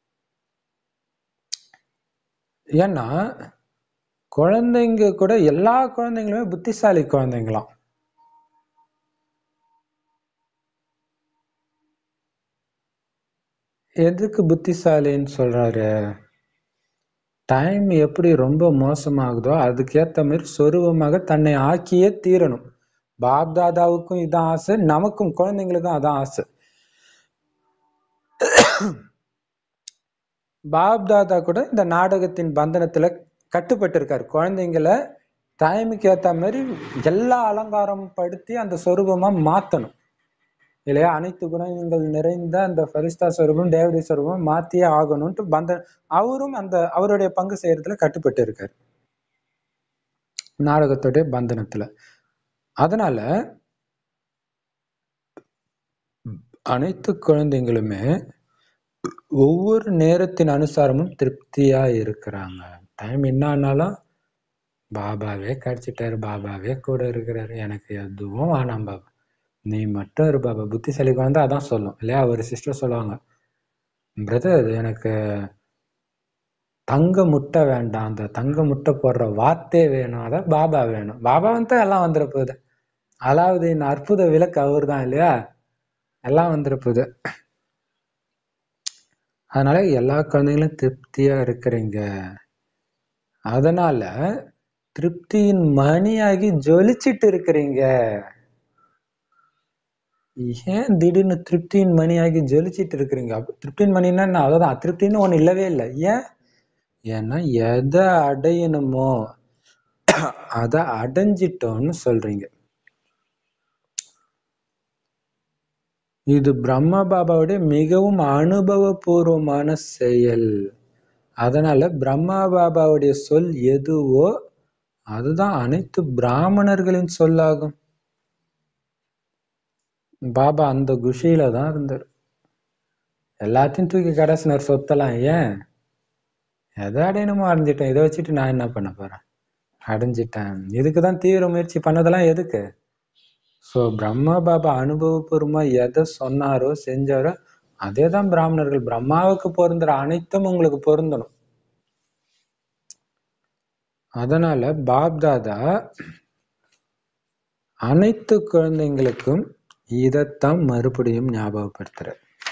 ஏன்னா குழந்தைங்க கூட எல்லா குழந்தைங்களுமே புத்திசாலி குழந்தைங்களாம். எதுக்கு புத்திசாலின்னு சொல்றாரு? டைம் எப்படி ரொம்ப மோசமாகுதோ அதுக்கேத்த மாதிரி சொரூபமாக தன்னை ஆக்கியே தீரணும். பாப்தாதாவுக்கும் இதான் ஆசை, நமக்கும் குழந்தைங்களுக்கும் அதான் ஆசை. பாப்தாதா கூட இந்த நாடகத்தின் பந்தனத்துல கட்டுப்பட்டு இருக்காரு. குழந்தைங்களை டைமுக்கு ஏத்த மாதிரி எல்லா அலங்காரம் படுத்தி அந்த சொரூபமா மாத்தணும் இல்லையா? அனைத்து குணங்கள் நிறைந்த அந்த பரிஸ்தா சொரூபம் தேவடி சொரூபம் மாத்தியே ஆகணும்ட்டு பந்த அவரும் அந்த அவருடைய பங்கு செய்யறதுல கட்டுப்பட்டு இருக்காரு நாடகத்துடைய பந்தனத்துல. அதனால அனைத்து குழந்தைங்களுமே ஒவ்வொரு நேரத்தின் அனுசாரமும் திருப்தியா இருக்கிறாங்க. டைம் என்ன ஆனாலும் பாபாவே கிடைச்சிட்டாரு, பாபாவே கூட இருக்கிறாரு, எனக்கு எதுவும் வேணாம் பாபா, நீ மட்டும் இரு பாபா. புத்திசாலி குழந்தை அதான் சொல்லும் இல்லையா? ஒரு சிஸ்டர் சொல்லுவாங்க, பிரதர் எனக்கு தங்க முட்டை வேண்டாம், அந்த தங்க முட்டை போடுற வார்த்தை வேணும், அதான் பாபா வேணும். பாபா வந்து எல்லாம் வந்துட போகுது. அலாவுதீன் அற்புத விளக்கு அவர் தான் இல்லையா? எல்லாம் வந்துட போகுது. அதனால எல்லா குழந்தைகளும் திருப்தியா இருக்கிறீங்க. அதனால திருப்தியின் மணியாகி ஜொலிச்சிட்டு இருக்கிறீங்க. ஏன் திடீர்னு திருப்தியின் மணியாகி ஜொலிச்சிட்டு இருக்கிறீங்க? திருப்தியின் மணின்னா என்ன? அதான் அதிருப்தின்னு ஒண்ணு இல்லவே இல்லை. ஏன்? ஏன்னா எதை அடையணுமோ அதை அடைஞ்சிட்டோம்னு சொல்றீங்க. இது பிரம்மா பாபாவுடைய மிகவும் அனுபவபூர்வமான செயல். அதனால பிரம்மா பாபாவுடைய சொல் எதுவோ அதுதான் அனைத்து பிராமணர்களின் சொல்லாகும். பாபா அந்த குஷியில தான் இருந்தார். எல்லாத்தையும் தூக்கி கடைசினர் சொத்தலாம். ஏன்? எதை அடையணுமோ அடைஞ்சிட்டேன், இதை வச்சுட்டு நான் என்ன பண்ண போறேன்? அடைஞ்சிட்டேன். இதுக்குதான் தீவிர முயற்சி பண்ணதெல்லாம் எதுக்கு? சோ பிரம்மா பாபா அனுபவபூர்வமா எதை சொன்னாரோ செஞ்சாரோ அதேதான் பிராமணர்கள். பிரம்மாவுக்கு பொருந்துற அனைத்தும் உங்களுக்கு பொருந்தணும். அதனால பாப்தாதா அனைத்து குழந்தைங்களுக்கும் இதைத்தான் மறுபடியும் ஞாபகப்படுத்துற.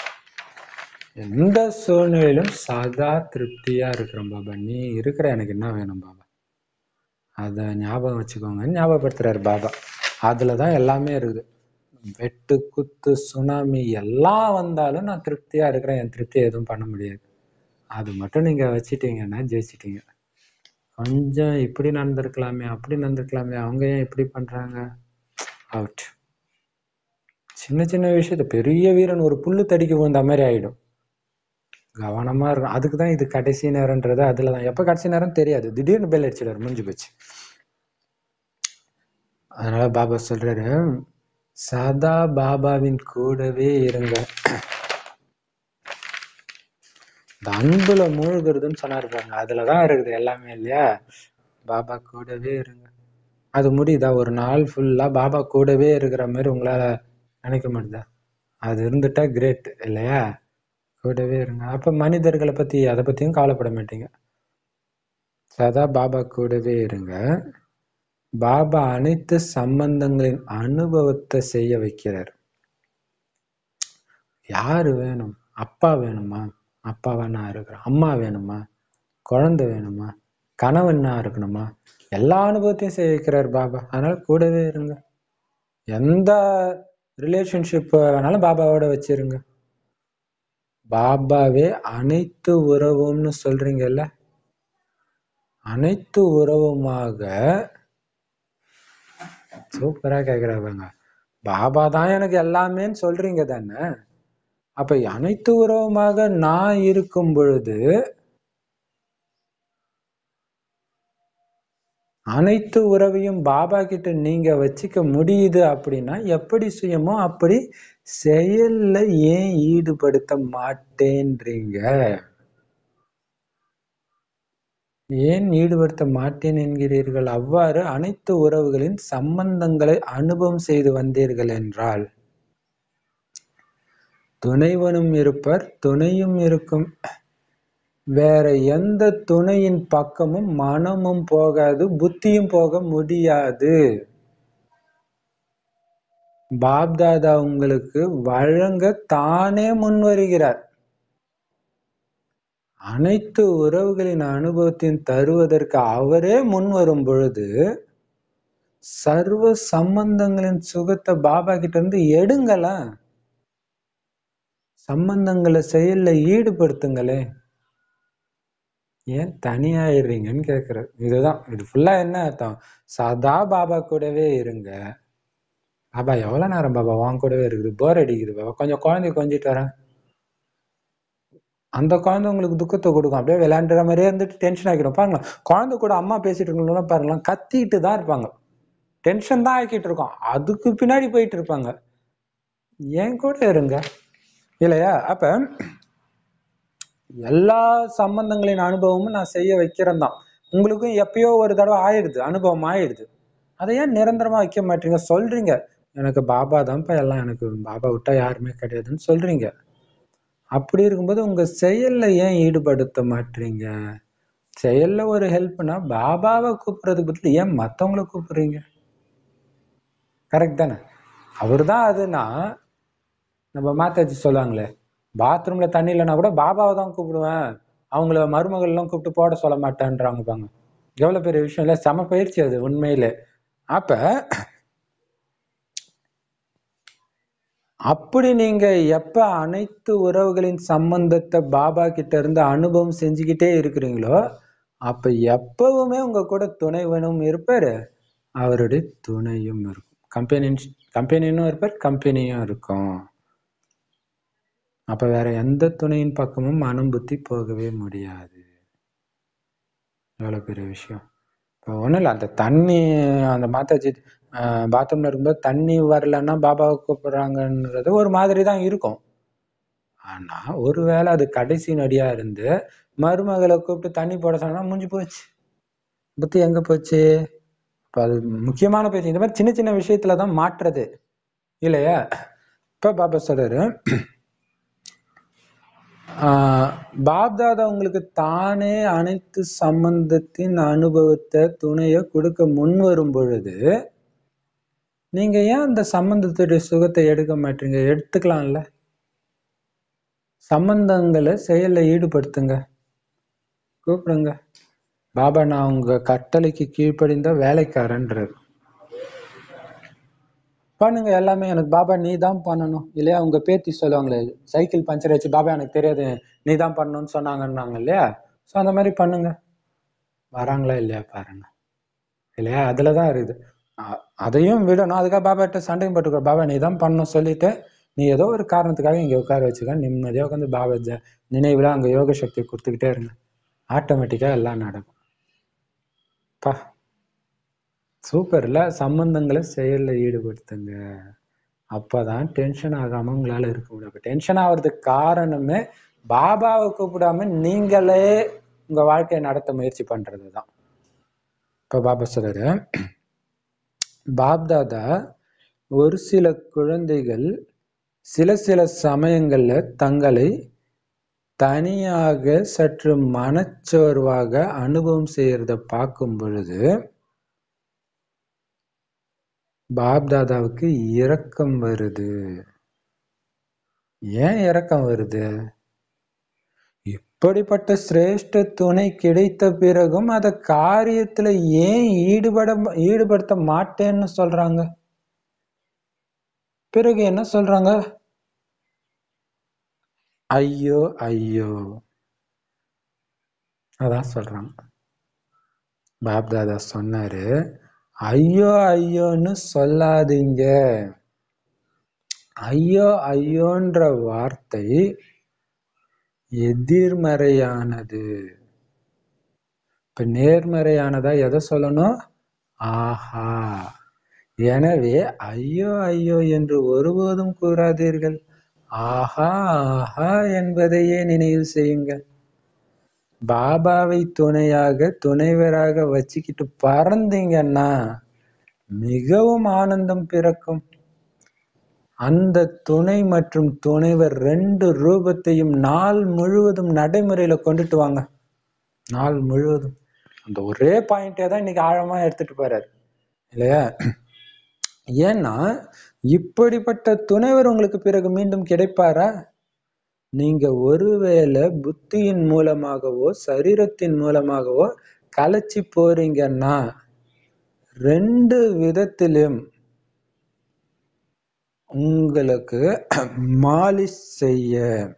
எந்த சூழ்நிலையிலும் சதா திருப்தியா இருக்கிறோம் பாபா, நீ இருக்கிற, எனக்கு என்ன வேணும் பாபா, அத ஞாபகம் வச்சுக்கோங்க ஞாபகப்படுத்துறாரு பாபா. அதுலதான் எல்லாமே இருக்குது. வெட்டு குத்து சுனாமி எல்லாம் வந்தாலும் நான் திருப்தியா இருக்கிறேன், என் திருப்தியை எதுவும் பண்ண முடியாது. அது மட்டும் நீங்க வச்சுட்டீங்கன்னா ஜெயிச்சிட்டீங்க. கொஞ்சம் இப்படி நடந்திருக்கலாமே, அப்படி நடந்திருக்கலாமே, அவங்க ஏன் இப்படி பண்றாங்க, அவுட். சின்ன சின்ன விஷயத்த பெரிய வீரன் ஒரு புல்லு தடிக்கு வந்த மாதிரி ஆயிடும். கவனமா இருக்கும். அதுக்குதான் இது கடைசி நேரம்ன்றது. அதுலதான் எப்ப கடைசி நேரம் தெரியாது, திடீர்னு பெல் அடிச்சிடாரு, முடிஞ்சு போச்சு. அதனால பாபா சொல்றாரு, சதா பாபாவின் கூடவே இருங்க. இந்த அன்புல மூழ்கிறதுன்னு சொன்னாரு பாருங்க, அதுலதான் இருக்குது எல்லாமே இல்லையா? பாபா கூடவே இருங்க. அது முடியுதா? ஒரு நாள் ஃபுல்லா பாபா கூடவே இருக்கிற மாதிரி உங்களால நினைக்க மாட்டேதா? அது இருந்துட்டா கிரேட் இல்லையா? கூடவே இருங்க. அப்ப மனிதர்களை பத்தி அதை பத்தியும் கவலைப்பட மாட்டீங்க. சதா பாபா கூடவே இருங்க. பாபா அனைத்து சம்பந்தங்களின் அனுபவத்தை செய்ய வைக்கிறார். யாரு வேணும்? அப்பா வேணுமா? அப்பாவா நான் இருக்கிறேன். அம்மா வேணுமா? குழந்தை வேணுமா? கணவனா இருக்கணுமா? எல்லா அனுபவத்தையும் செய்ய வைக்கிறார் பாபா. அதனால கூடவே இருங்க. எந்த ரிலேஷன்ஷிப் வேணாலும் பாபாவோட வச்சிருங்க. பாபாவே அனைத்து உறவும்னு சொல்றீங்கல்ல, அனைத்து உறவுமாக. சூப்பரா கேக்குறாங்க. பாபா தான் எனக்கு எல்லாமேன்னு சொல்றீங்க தானே. அப்ப அனைத்து உறவுமாக நான் இருக்கும் பொழுது அனைத்து உறவையும் பாபா கிட்ட நீங்க வச்சுக்க முடியுது அப்படின்னா, எப்படி சுயமோ அப்படி செயல்ல ஏன் ஈடுபடுத்த மாட்டேன்றீங்க? ஏன் ஈடுபடுத்த மாட்டேன் என்கிறீர்கள்? அவ்வாறு அனைத்து உறவுகளின் சம்பந்தங்களை அனுபவம் செய்து வந்தீர்கள் என்றால், துணைவனும் இருப்பர், துணையும் இருக்கும். வேற எந்த துணையின் பக்கமும் மனமும் போகாது, புத்தியும் போக முடியாது. பாப்தாதா உங்களுக்கு வழங்க தானே முன் வருகிறார். அனைத்து உறவுகளின் அனுபவத்தையும் தருவதற்கு அவரே முன் வரும் பொழுது, சர்வ சம்பந்தங்களின் சுகத்தை பாபா கிட்ட இருந்து எடுங்களேன். சம்பந்தங்களை செயல்ல ஈடுபடுத்துங்களே. ஏன் தனியாயிடுறீங்கன்னு கேக்குற. இதுதான், இது ஃபுல்லா என்ன அர்த்தம்? சதா பாபா கூடவே இருங்க. பாபா எவ்வளவு நேரம் பாபா வாங்க கூடவே இருக்குது, போர் அடிக்குது பாபா, கொஞ்சம் குழந்தைய கொஞ்சிட்டு வரேன். அந்த குழந்தை உங்களுக்கு துக்கத்தை கொடுக்கும். அப்படியே விளையாண்டுற மாதிரியே இருந்துட்டு டென்ஷன் ஆக்கிடும். பாருங்களேன், குழந்தை கூட அம்மா பேசிட்டு இருக்கணும் பாருங்களேன், கத்திட்டு தான் இருப்பாங்க, டென்ஷன் தான் ஆக்கிட்டு இருக்கோம், அதுக்கு பின்னாடி போயிட்டு இருப்பாங்க. ஏன் கூட இருங்க, இல்லையா? அப்ப எல்லா சம்பந்தங்களின் அனுபவமும் நான் செய்ய வைக்கிறேன் தான். உங்களுக்கும் எப்பயோ ஒரு தடவை ஆயிடுது, அனுபவம் ஆயிடுது. அதை ஏன் நிரந்தரமா வைக்க மாட்டீங்க? சொல்றீங்க, எனக்கு பாபா தான்ப்பா எல்லாம், எனக்கு பாபா விட்டா யாருமே கிடையாதுன்னு சொல்றீங்க. அப்படி இருக்கும்போது உங்க செயல்ல ஏன் ஈடுபடுத்த மாட்டீங்க? செயல்ல ஒரு ஹெல்ப்னா பாபாவை கூப்பிடுறதுக்கு பதில் ஏன் மத்தவங்களை கூப்பிடுறீங்க? கரெக்ட் தானே? அவர் தான் அதுனா, நம்ம மாத்தாச்சு சொல்லுவாங்களே, பாத்ரூம்ல தண்ணி இல்லைன்னா கூட பாபாவை தான் கூப்பிடுவேன், அவங்கள மருமகள் எல்லாம் கூப்பிட்டு போட சொல்ல மாட்டேன்றாங்க பாங்க. எவ்வளவு பெரிய விஷயம் இல்ல, சம பயிற்சி அது உண்மையிலே. அப்ப அப்படி நீங்க எப்ப அனைத்து உறவுகளின் சம்பந்தத்தை பாபா கிட்ட இருந்து அனுபவம் செஞ்சுக்கிட்டே இருக்கிறீங்களோ, அப்ப எப்பவுமே உங்க கூட துணைவனும் இருப்பாரு, அவருடைய துணையும் இருக்கும். கம்பெனி கம்பெனியும் இருப்பார், கம்பெனியும் இருக்கும். அப்ப வேற எந்த துணையின் பக்கமும் மனம் புத்தி போகவே முடியாது. எவ்வளவு பெரிய விஷயம். இப்போ ஒண்ணும் இல்லை, அந்த தண்ணி அந்த மாதாஜி ஆஹ் பாத்ரூம்ல இருக்கும்போது தண்ணி வரலன்னா பாபாவை கூப்பிடுறாங்கன்றது ஒரு மாதிரி தான் இருக்கும். ஆனா ஒருவேளை அது கடைசி நொடியா இருந்து மருமகளை கூப்பிட்டு தண்ணி போட சொன்னா முடிஞ்சு போச்சு, புத்தி எங்க போச்சு? இப்ப அது முக்கியமான பேச்சு. இந்த மாதிரி சின்ன சின்ன விஷயத்துலதான் மாற்றுறது, இல்லையா? இப்ப பாபா சொல்றாரு, ஆஹ் பாப்தாதா உங்களுக்கு தானே அனைத்து சம்பந்தத்தின் அனுபவத்தை துணைய கொடுக்க முன் வரும் பொழுது நீங்க ஏன் அந்த சம்பந்தத்துடைய சுகத்தை எடுக்க மாட்டீங்க? எடுத்துக்கலாம்ல. சம்பந்தங்களை செயல்ல ஈடுபடுத்துங்க, கூப்பிடுங்க. பாபா நான் உங்க கட்டளைக்கு கீழ்ப்படிந்த வேலைக்காரன்றாரு. பண்ணுங்க எல்லாமே, எனக்கு பாபா நீ தான் பண்ணணும், இல்லையா? உங்க பேத்தி சொல்லுவாங்களே, சைக்கிள் பஞ்சர் ஆச்சு பாபா எனக்கு தெரியாது நீ தான் பண்ணணும்னு சொன்னாங்கன்னாங்க இல்லையா? ஸோ அந்த மாதிரி பண்ணுங்க. வராங்களா இல்லையா பாருங்க, இல்லையா? அதுலதான் இருக்குது. அ- அதையும் விடணும். அதுக்காக பாபா கிட்ட சண்டையும் போட்டுக்கோ, பாபா நீ தான் பண்ணணும் சொல்லிட்டு நீ ஏதோ ஒரு காரணத்துக்காக இங்க உட்கார வச்சுக்க, நிம்மதியா உட்காந்து பாபா ஜ- நினைவுல அங்க யோக சக்தியை கொடுத்துக்கிட்டே இருங்க, ஆட்டோமேட்டிக்கா எல்லாம் நடக்கும். பா சூப்பர்ல. சம்பந்தங்களை செயல்ல ஈடுபடுத்துங்க, அப்பதான் டென்ஷன் ஆகாம உங்களால இருக்க முடியும். டென்ஷன் ஆகுறதுக்கு காரணமே பாபாவை கூப்பிடாம நீங்களே உங்க வாழ்க்கையை நடத்த முயற்சி பண்றதுதான். இப்ப பாபா சொல்றாரு, பாப்தாதா ஒரு சில குழந்தைகள் சில சில சமயங்கள்ல தங்களை தனியாக சற்று மனச்சோர்வாக அனுபவம் செய்யறத பார்க்கும் பொழுது பாப்தாதாவுக்கு இரக்கம் வருது. ஏன் இரக்கம் வருது? இப்படிப்பட்ட சிரேஷ்ட துணை கிடைத்த பிறகும் அத காரியத்துல ஏன் ஈடுபட ஈடுபடுத்த மாட்டேன்னு சொல்றாங்க? பிறகு என்ன சொல்றாங்க? ஐயோ ஐயோ அதான் சொல்றாங்க. பாப்தாதா சொன்னாரு, ஐயோ ஐயோன்னு சொல்லாதீங்க. ஐயோ ஐயோன்ற வார்த்தை எதிர்மறையானது. இப்ப நேர்மறையானதா எதை சொல்லணும்? ஆஹா. எனவே ஐயோ ஐயோ என்று ஒருபோதும் கூறாதீர்கள். ஆஹா ஆஹா என்பதையே நினைவு செய்யுங்கள். பாபாவை துணையாக துணைவராக வச்சுக்கிட்டு பறந்தீங்கன்னா மிகவும் ஆனந்தம் பிறக்கும். அந்த துணை மற்றும் துணைவர் ரெண்டு ரூபத்தையும் நாள் முழுவதும் நடைமுறையில கொண்டுட்டு வாங்க. நாள் முழுவதும் அந்த ஒரே பாயிண்டே தான் இன்னைக்கு ஆழமா எடுத்துட்டு போறாரு இல்லையா? ஏன்னா இப்படிப்பட்ட துணைவர் உங்களுக்கு பிறகு மீண்டும் கிடைப்பாரா? நீங்க ஒருவேளை புத்தியின் மூலமாகவோ சரீரத்தின் மூலமாகவோ கலைச்சி போறீங்கன்னா ரெண்டு விதத்திலும் உங்களுக்கு மாலிஷ் செய்ய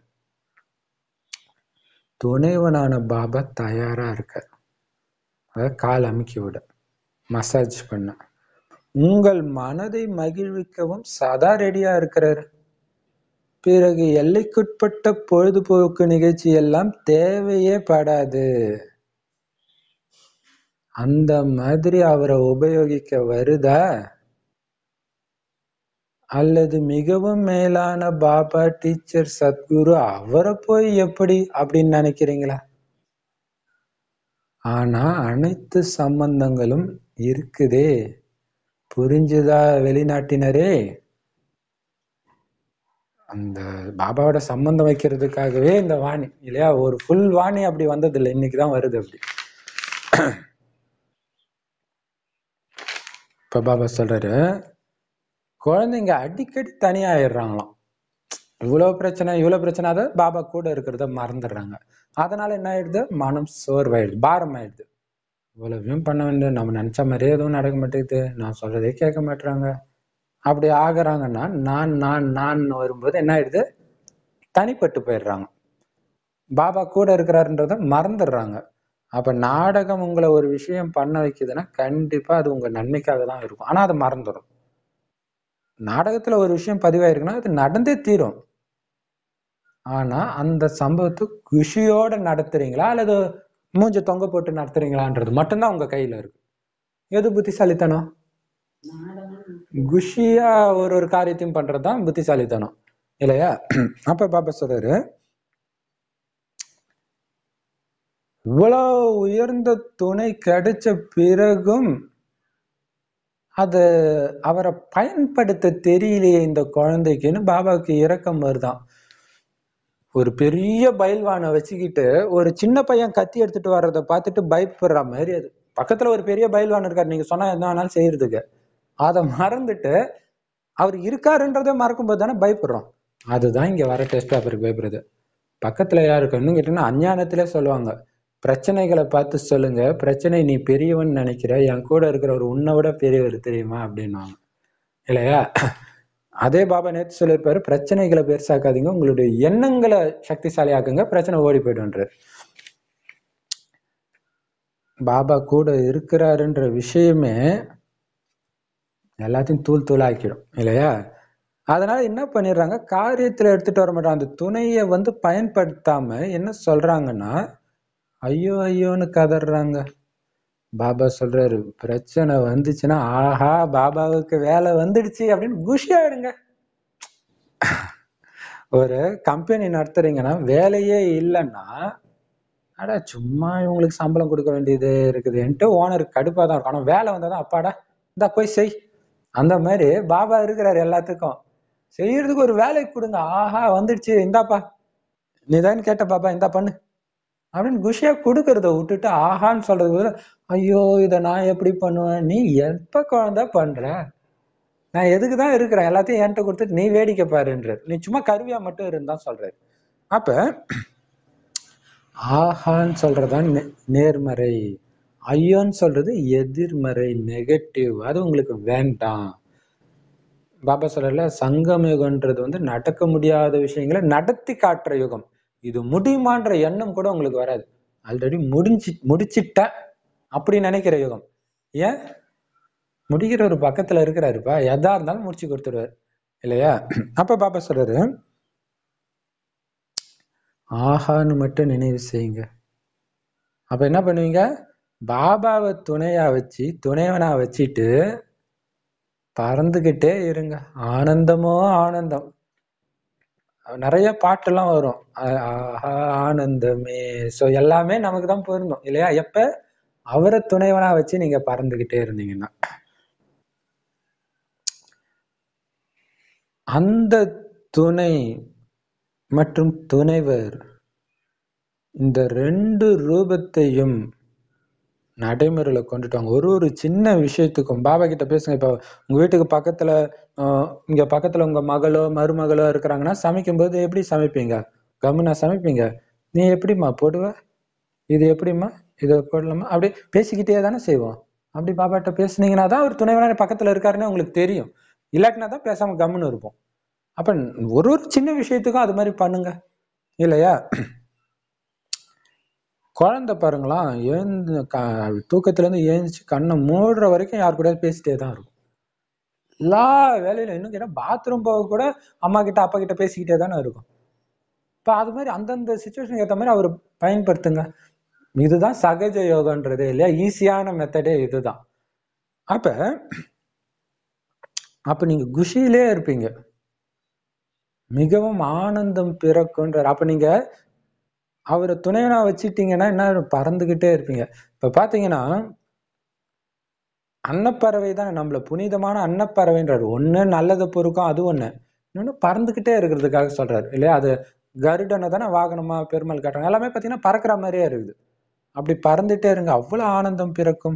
துணைவனான பாபா தயாரா இருக்க. கால் அமுக்கி விட, மசாஜ் பண்ண, உங்கள் மனதை மகிழ்விக்கவும் சதா ரெடியா இருக்கிறாரு. பிறகு எல்லைக்குட்பட்ட பொழுதுபோக்கு நிகழ்ச்சி எல்லாம் தேவையே படாது. அந்த மாதிரி அவரை உபயோகிக்க வருதா? அல்லது மிகவும் மேலான பாபா டீச்சர் சத்குரு அவரை போய் எப்படி அப்படின்னு நினைக்கிறீங்களா? ஆனா அனைத்து சம்பந்தங்களும் இருக்குதே. புரிஞ்சுதா வெளிநாட்டினரே? அந்த பாபாவோட சம்பந்தம் வைக்கிறதுக்காகவே இந்த வாணி இல்லையா? ஒரு ஃபுல் வாணி அப்படி வந்தது இல்லை, இன்னைக்குதான் வருது அப்படி. இப்ப பாபா சொல்றாரு, குழந்தைங்க அடிக்கடி தனியாயிடுறாங்களாம். இவ்வளவு பிரச்சனை இவ்வளவு பிரச்சனை அதை பாபா கூட இருக்கிறத மறந்துடுறாங்க. அதனால என்ன ஆயிடுது? மனம் சோர்வாயிடுது, பாரம் ஆயிடுது. இவ்வளவையும் பண்ண வேண்டிய நம்ம நினைச்ச மாதிரியே எதுவும் நடக்க மாட்டேங்குது, நான் சொல்றதே கேட்க மாட்டாங்க. அப்படி ஆகுறாங்கன்னா நான் நான் நான் வரும்போது என்ன ஆயிடுது? தனிப்பட்டு போயிடுறாங்க. பாபா கூட இருக்கிறாருன்றத மறந்துடுறாங்க. அப்ப நாடகம் உங்களை ஒரு விஷயம் பண்ண வைக்குதுன்னா கண்டிப்பா அது உங்க நன்மைக்காக தான் இருக்கும். ஆனா அதை மறந்துடும். நாடகத்துல ஒரு விஷயம் பதிவாயிருக்குன்னா அது நடந்தே தீரும். ஆனா அந்த சம்பவத்தை குஷியோட நடத்துறீங்களா அல்லது மூஞ்ச தொங்க போட்டு நடத்துறீங்களான்றது மட்டும்தான் உங்க கையில இருக்கு. எது புத்திசாலித்தனம்? குஷியா ஒரு ஒரு காரியத்தையும் பண்றதுதான் புத்திசாலித்தனம் இல்லையா? அப்ப பாபா சொல்றாரு, இவ்வளவு உயர்ந்த துணை கிடைச்ச பிறகும் அது அவரை பயன்படுத்த தெரியலையே இந்த குழந்தைக்குன்னு பாபாவுக்கு இரக்கம் வருதான். ஒரு பெரிய பயில்வானை வச்சுக்கிட்டு ஒரு சின்ன பையன் கத்தி எடுத்துட்டு வர்றதை பார்த்துட்டு பயப்படுற மாதிரி அது. பக்கத்துல ஒரு பெரிய பயில்வான் இருக்காரு, நீங்க சொன்னா என்ன வேணாலும் செய்யறதுக்கு. அதை மறந்துட்டு அவர் இருக்காருன்றதை மறக்கும் போது தானே பயப்படுறோம். அதுதான் இங்க வர டெஸ்ட் பேப்பருக்கு பயப்படுறது. பக்கத்துல யாரு இருக்கணும்னு கேட்டீங்கன்னா அஞ்ஞானத்திலே சொல்லுவாங்க, பிரச்சனைகளை பார்த்து சொல்லுங்க, பிரச்சனை நீ பெரியவன் நினைக்கிற, என் கூட இருக்கிறவர் உன்னை விட பெரியவர் தெரியுமா அப்படின்வாங்க இல்லையா? அதே பாபா நேற்று சொல்லியிருப்பாரு, பிரச்சனைகளை பெருசாக்காதீங்க, உங்களுடைய எண்ணங்களை சக்திசாலி ஆக்குங்க, பிரச்சனை ஓடி போய்டுன்ற. பாபா கூட இருக்கிறாருன்ற விஷயமே எல்லாத்தையும் தூள் தூள் ஆக்கிடும் இல்லையா? அதனால என்ன பண்ணிடுறாங்க, காரியத்துல எடுத்துட்டு வர மாட்டாங்க. அந்த துணையை வந்து பயன்படுத்தாம என்ன சொல்றாங்கன்னா ஐயோ ஐயோன்னு கதறாங்க. பாபா சொல்றாரு, பிரச்சனை வந்துச்சுன்னா ஆஹா பாபாவுக்கு வேலை வந்துடுச்சு அப்படின்னு குஷியாயிடுங்க. ஒரு கம்பெனி நடத்துறீங்கன்னா வேலையே இல்லைன்னா அடா சும்மா இவங்களுக்கு சம்பளம் கொடுக்க வேண்டியது இருக்குதுன்ட்டு ஓனருக்கு கடுப்பா தான் இருக்கும். ஆனா வேலை வந்தாதான் அப்பாடா இந்தா போய் செய். அந்த மாதிரி பாபா இருக்கிறாரு எல்லாத்துக்கும். செய்யறதுக்கு ஒரு வேலை கொடுங்க, ஆஹா வந்துடுச்சு இந்தாப்பா. நீதான் கேட்ட பாப்பா, இந்தா பண்ணு அப்படின்னு குஷியா கொடுக்கறத விட்டுட்டு ஆஹான்னு சொல்றது, ஐயோ இத நான் எப்படி பண்ணுவேன்? நீ எப்ப குழந்தை பண்ற? நான் எதுக்குதான் இருக்கிறேன்? எல்லாத்தையும் என்கிட்ட கொடுத்துட்டு நீ வேடிக்கை பாருன்ற. நீ சும்மா கருவியா மட்டும் இருந்தா சொல்றாரு. அப்ப ஆஹான்னு சொல்றதுதான் நேர்மறை, ஐயோன்னு சொல்றது எதிர்மறை, நெகட்டிவ். அது உங்களுக்கு வேண்டாம். பாபா சொல்றல, சங்கம் யுகம்ன்றது வந்து நடக்க முடியாத விஷயங்களை நடத்தி காட்டுற யுகம். இது முடியுமான்ற எண்ணம் கூட உங்களுக்கு வராது. ஆல்ரெடி முடிஞ்சு முடிச்சிட்ட அப்படி நினைக்கிற யுகம். ஏன்? முடிகிற ஒரு பக்கத்துல இருக்கிறாருப்பா, எதா இருந்தாலும் முடிச்சு கொடுத்துருவாரு இல்லையா? அப்ப பாபா சொல்றாரு, ஆஹான்னு மட்டும் நினைவு செய்யுங்க. அப்ப என்ன பண்ணுவீங்க? பாபாவை துணையா வச்சு, துணைவனா வச்சுட்டு பறந்துகிட்டே இருங்க. ஆனந்தமோ ஆனந்தம். நிறைய பாட்டெல்லாம் வரும். ஆஹா ஆனந்தமே. சோ எல்லாமே நமக்கு தான் பொருந்தும் இல்லையா? எப்ப அவரை துணைவனா வச்சு நீங்க பறந்துகிட்டே இருந்தீங்கன்னா. அந்த துணை மற்றும் துணைவர், இந்த ரெண்டு ரூபத்தையும் நடைமுறையில கொண்டுட்டாங்க. ஒரு ஒரு சின்ன விஷயத்துக்கும் பாபா கிட்ட பேசுங்க. இப்ப உங்க வீட்டுக்கு பக்கத்துல ஆஹ் இங்க பக்கத்துல உங்க மகளோ மருமகளோ இருக்கிறாங்கன்னா, சமைக்கும் போது எப்படி சமைப்பீங்க? கம்முனா சமைப்பீங்க? நீ எப்படிம்மா போடுவ? இது எப்படிம்மா? இதை போடலாமா? அப்படி பேசிக்கிட்டே தானே செய்வோம். அப்படி பாபாட்ட பேசுனீங்கன்னா தான் அவர் துணைவனா பக்கத்துல இருக்காருன்னு உங்களுக்கு தெரியும். இல்லாட்டினா தான் பேசாம கம்முன்னு இருப்போம். அப்ப ஒரு ஒரு சின்ன விஷயத்துக்கும் அது மாதிரி பண்ணுங்க இல்லையா? குழந்தை பாருங்களா, எழுந்து தூக்கத்துல இருந்து எழுந்துச்சு கண்ணை மூடுற வரைக்கும் யாரு கூட பேசிட்டே தான் இருக்கும். எல்லா வேலையிலும் இன்னும் கேட்டா பாத்ரூம் போக கூட அம்மா கிட்ட அப்பா கிட்ட பேசிக்கிட்டே தானே இருக்கும். இப்ப அது மாதிரி அந்தந்த சுச்சுவேஷனுக்கு ஏற்ற மாதிரி அவர் பயன்படுத்துங்க. இதுதான் சகஜ யோகன்றது இல்லையா? ஈஸியான மெத்தடே இதுதான். அப்ப அப்ப நீங்க குஷியிலே இருப்பீங்க. மிகவும் ஆனந்தம் பிறக்கும்ன்றார். அப்ப நீங்க அவரை துணைவனா வச்சுட்டீங்கன்னா என்ன, பறந்துகிட்டே இருப்பீங்க. இப்ப பாத்தீங்கன்னா அன்னப்பறவை தான் நம்மள புனிதமான அன்னப்பறவைன்றாரு. ஒண்ணு நல்லதை பொறுக்கும், அது ஒண்ணு. இன்னொன்னு பறந்துகிட்டே இருக்கிறதுக்காக சொல்றாரு இல்லையா? அது கருடனை தானே வாகனமா பெருமாள் காட்டுறாங்க. எல்லாமே பாத்தீங்கன்னா பறக்கிற மாதிரியே இருக்குது. அப்படி பறந்துட்டே இருங்க, அவ்வளவு ஆனந்தம் பிறக்கும்.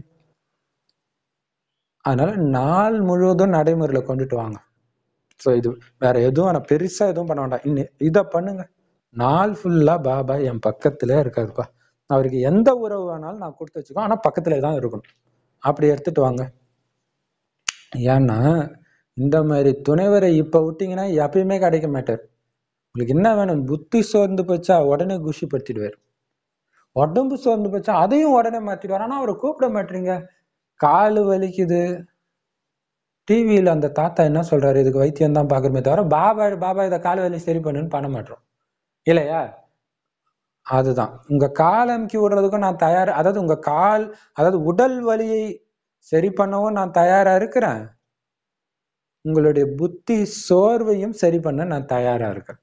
அதனால நாள் முழுவதும் நடைமுறையில கொண்டுட்டு வாங்க. சோ இது வேற எதுவும் ஆனா பெருசா எதுவும் பண்ண வேண்டாம். இன்னி இத பண்ணுங்க. நாள் ஃபுல்லா பாபா என் பக்கத்திலே இருக்காருப்பா. அவருக்கு எந்த உறவு வேணாலும் நான் கொடுத்து வச்சுக்கோ, ஆனா பக்கத்திலே தான் இருக்கணும். அப்படி எடுத்துட்டு வாங்க. ஏன்னா இந்த மாதிரி துணைவரை இப்ப விட்டீங்கன்னா எப்பயுமே கிடைக்க மாட்டார். உங்களுக்கு என்ன வேணும்? புத்தி சோர்ந்து போச்சா உடனே குஷிப்படுத்திடுவார். உடம்பு சோர்ந்து போச்சா அதையும் உடனே மாத்திடுவார். ஆனா அவரை கூப்பிட மாட்டீங்க. காலு வலிக்குது, டிவியில அந்த தாத்தா என்ன சொல்றாரு, இதுக்கு வைத்தியம் தான் பாக்குறமே தவிர பாபா பாபா இதை கால் வலி சரி பண்ணுன்னு பண்ண மாட்டோம் இல்லையா? அதுதான் உங்க கால் அமுக்கி விடுறதுக்கும் நான் தயார். அதாவது உங்க கால், அதாவது உடல் வலியை சரி பண்ணவும் நான் தயாரா இருக்கிறேன். உங்களுடைய புத்தி சோர்வையும் சரி பண்ண நான் தயாரா இருக்கேன்.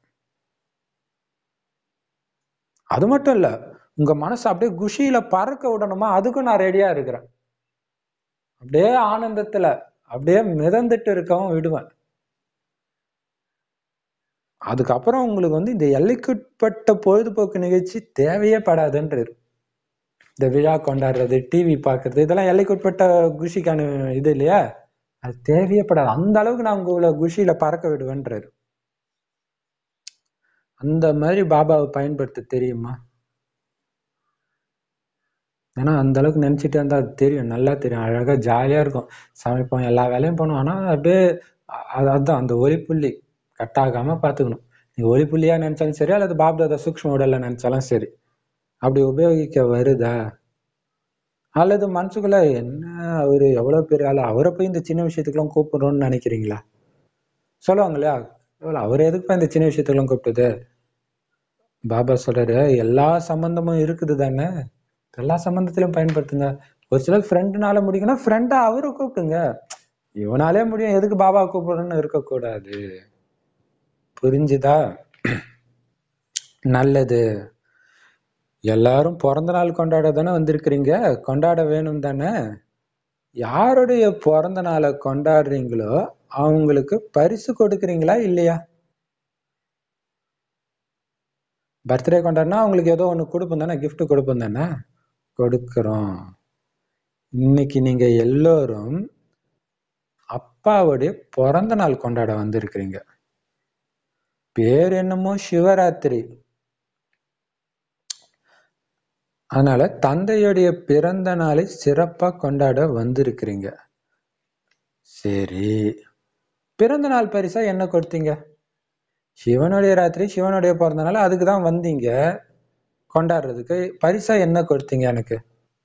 அது மட்டும் இல்ல, உங்க மனசு அப்படியே குஷியில பறக்க விடணுமா, அதுக்கும் நான் ரெடியா இருக்கிறேன். அப்படியே ஆனந்தத்துல அப்படியே மிதந்துட்டு இருக்கவும் விடுவேன். அதுக்கப்புறம் உங்களுக்கு வந்து இந்த எல்லைக்குட்பட்ட பொழுதுபோக்கு நிகழ்ச்சி தேவையே படாதுன்றாரு. இந்த விழா கொண்டாடுறது, டிவி பாக்குறது, இதெல்லாம் எல்லைக்குட்பட்ட குஷிக்கான இது இல்லையா? அது தேவையே படாது. அந்த அளவுக்கு நான் உங்களை குஷியில பறக்க விடுவேன்றாரு. அந்த மாதிரி பாபாவை பயன்படுத்த தெரியுமா? ஏன்னா அந்த அளவுக்கு நினைச்சிட்டே இருந்தா அது தெரியும், நல்லா தெரியும். அழகா ஜாலியா இருக்கும். சமைப்போம், எல்லா வேலையும் பண்ணுவோம். ஆனா அப்படியே அ- அதுதான் அந்த ஒளிப்புள்ளி கட் ஆகாம பாத்துக்கணும். நீ ஒளிப்புள்ளியா நினைச்சாலும் சரி, அல்லது பாப்தாதா சூக்ஷ்ம உடல்ல நினைச்சாலும் சரி, அப்படி உபயோகிக்க வருதா? அல்லது மனசுக்குள்ள என்ன, அவரு எவ்வளவு பெரிய ஆளு, அவரை போய் இந்த சின்ன விஷயத்துக்கெல்லாம் கூப்பிடுறோம்னு நினைக்கிறீங்களா? சொல்லுவாங்க இல்லையா? அவர் எதுக்குப்பா இந்த சின்ன விஷயத்துக்கெல்லாம் கூப்பிட்டது? பாபா சொல்றாரு, எல்லா சம்பந்தமும் இருக்குது தானே, எல்லா சம்பந்தத்திலும் பயன்படுத்துங்க. ஒரு சிலர் ஃப்ரெண்டுனால முடியும்னா ஃப்ரெண்டா அவரை கூப்பிடுங்க. இவனாலே முடியும், எதுக்கு பாபா கூப்பிடணும்னு இருக்கக்கூடாது. புரிஞ்சுதா? நல்லது. எல்லாரும் பிறந்த நாள் கொண்டாட தானே வந்திருக்கிறீங்க, கொண்டாட வேணும் தானே. யாருடைய பிறந்த நாளை கொண்டாடுறீங்களோ அவங்களுக்கு பரிசு கொடுக்குறீங்களா இல்லையா? பர்த்டே கொண்டாடினா உங்களுக்கு ஏதோ ஒன்று கொடுப்போம் தானே, கிஃப்ட் கொடுப்போம் தானே, கொடுக்குறோம். இன்னைக்கு நீங்க எல்லோரும் அப்பாவுடைய பிறந்த நாள் கொண்டாட வந்திருக்கிறீங்க. பேர் என்னமோ சிவராத்திரி. அதனால தந்தையுடைய பிறந்த நாளை சிறப்பா கொண்டாட வந்திருக்கிறீங்க. சரி, பிறந்த நாள் பரிசா என்ன கொடுத்தீங்க? சிவனுடைய ராத்திரி, சிவனுடைய பிறந்த நாள், அதுக்குதான் வந்தீங்க கொண்டாடுறதுக்கு. பரிசா என்ன கொடுத்தீங்க எனக்கு?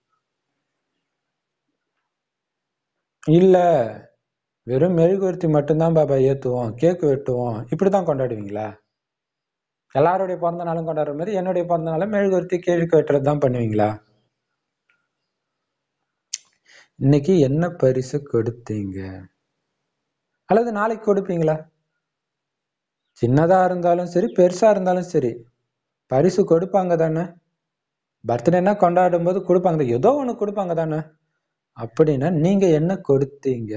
இல்ல, வெறும் மெழுகுவர்த்தி மட்டும்தான் பாபா ஏத்துவோம், கேக்கு வெட்டுவோம், இப்படிதான் கொண்டாடுவீங்களா? எல்லாருடைய பிறந்த நாளும் கொண்டாடுற மாதிரி என்னுடைய பிறந்த நாளும் மெழுகுவர்த்தி கேக்கு வெட்டுறது தான் பண்ணுவீங்களா? இன்னைக்கு என்ன பரிசு கொடுத்தீங்க? அல்லது நாளைக்கு கொடுப்பீங்களா? சின்னதா இருந்தாலும் சரி, பெருசா இருந்தாலும் சரி, பரிசு கொடுப்பாங்க தானே. பர்த்டேனா கொண்டாடும் போது கொடுப்பாங்க, ஏதோ ஒண்ணு கொடுப்பாங்க தானே. அப்படின்னா நீங்க என்ன கொடுத்தீங்க?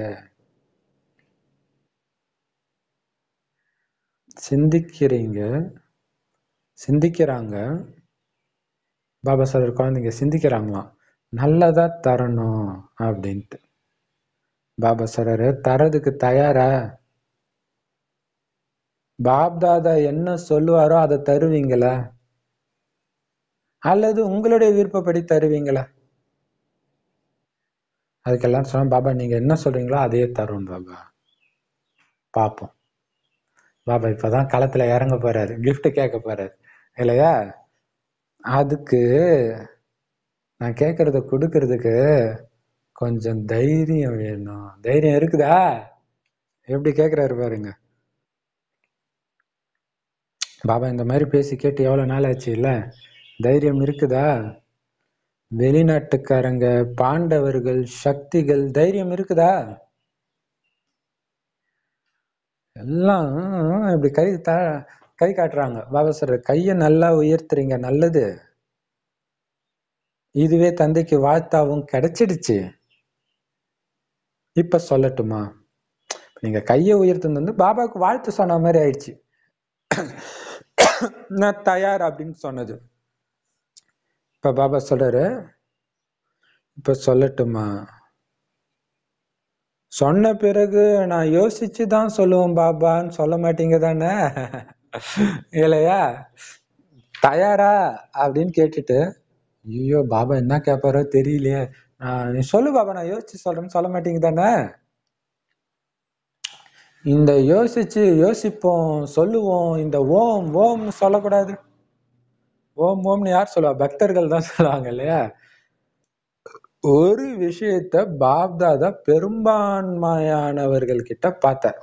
சிந்திக்கிறீங்க, சிந்திக்கிறாங்க. பாபா சொல்ற குழந்தைங்க சிந்திக்கிறாங்களாம், நல்லதா தரணும் அப்படின்ட்டு. பாபா சொல்றாரு, தரதுக்கு தயாரா? பாப்தாதா என்ன சொல்லுவாரோ அதை தருவீங்களா, அல்லது உங்களுடைய விருப்பப்படி தருவீங்களா? அதுக்கெல்லாம் சொன்ன பாபா, நீங்க என்ன சொல்றீங்களோ அதையே தரும் பாபா. பாப்போம். பாபா இப்பதான் களத்துல இறங்க போறாரு, கிஃப்ட் கேட்க போறாரு இல்லையா? அதுக்கு நான் கேட்கறத கொடுக்கறதுக்கு கொஞ்சம் தைரியம் வேணும். தைரியம் இருக்குதா? எப்படி கேட்கிறாரு பாருங்க. பாபா இந்த மாதிரி பேசி கேட்டு எவ்வளவு நாள் ஆச்சு இல்ல? தைரியம் இருக்குதா? வெளிநாட்டுக்காரங்க, பாண்டவர்கள், சக்திகள், தைரியம் இருக்குதா? எல்லாம் இப்படி கை த கை காட்டுறாங்க. பாபா சொல்ற, கைய நல்லா உயர்த்துறீங்க, நல்லது. இதுவே தந்தைக்கு வாழ்த்தாவும் கிடைச்சிடுச்சு. இப்ப சொல்லட்டுமா? நீங்க கைய உயர்த்துனது வந்து பாபாவுக்கு வாழ்த்து சொன்ன மாதிரி ஆயிடுச்சு. நான் தயார் அப்படின்னு சொன்னது. இப்ப பாபா சொல்றாரு, இப்ப சொல்லட்டுமா? சொன்ன பிறகு நான் யோசிச்சுதான் சொல்லுவேன் பாபான்னு சொல்ல மாட்டீங்க தானே இல்லையா? தயாரா அப்படின்னு கேட்டுட்டு, ஐயோ பாபா என்ன கேட்பாரோ தெரியலையே, நீ சொல்லு பாபா நான் யோசிச்சு சொல்றேன்னு சொல்ல மாட்டீங்க தானே. இந்த யோசிச்சு யோசிப்போம் சொல்லுவோம், இந்த ஓம் ஓம்னு சொல்லக்கூடாது. ஓம் ஓம்னு யார் சொல்லுவா? பக்தர்கள் தான் சொல்லுவாங்க இல்லையா? ஒரு விஷயத்த பாப்தாதா பெரும்பான்மையானவர்கள் கிட்ட பார்த்தார்.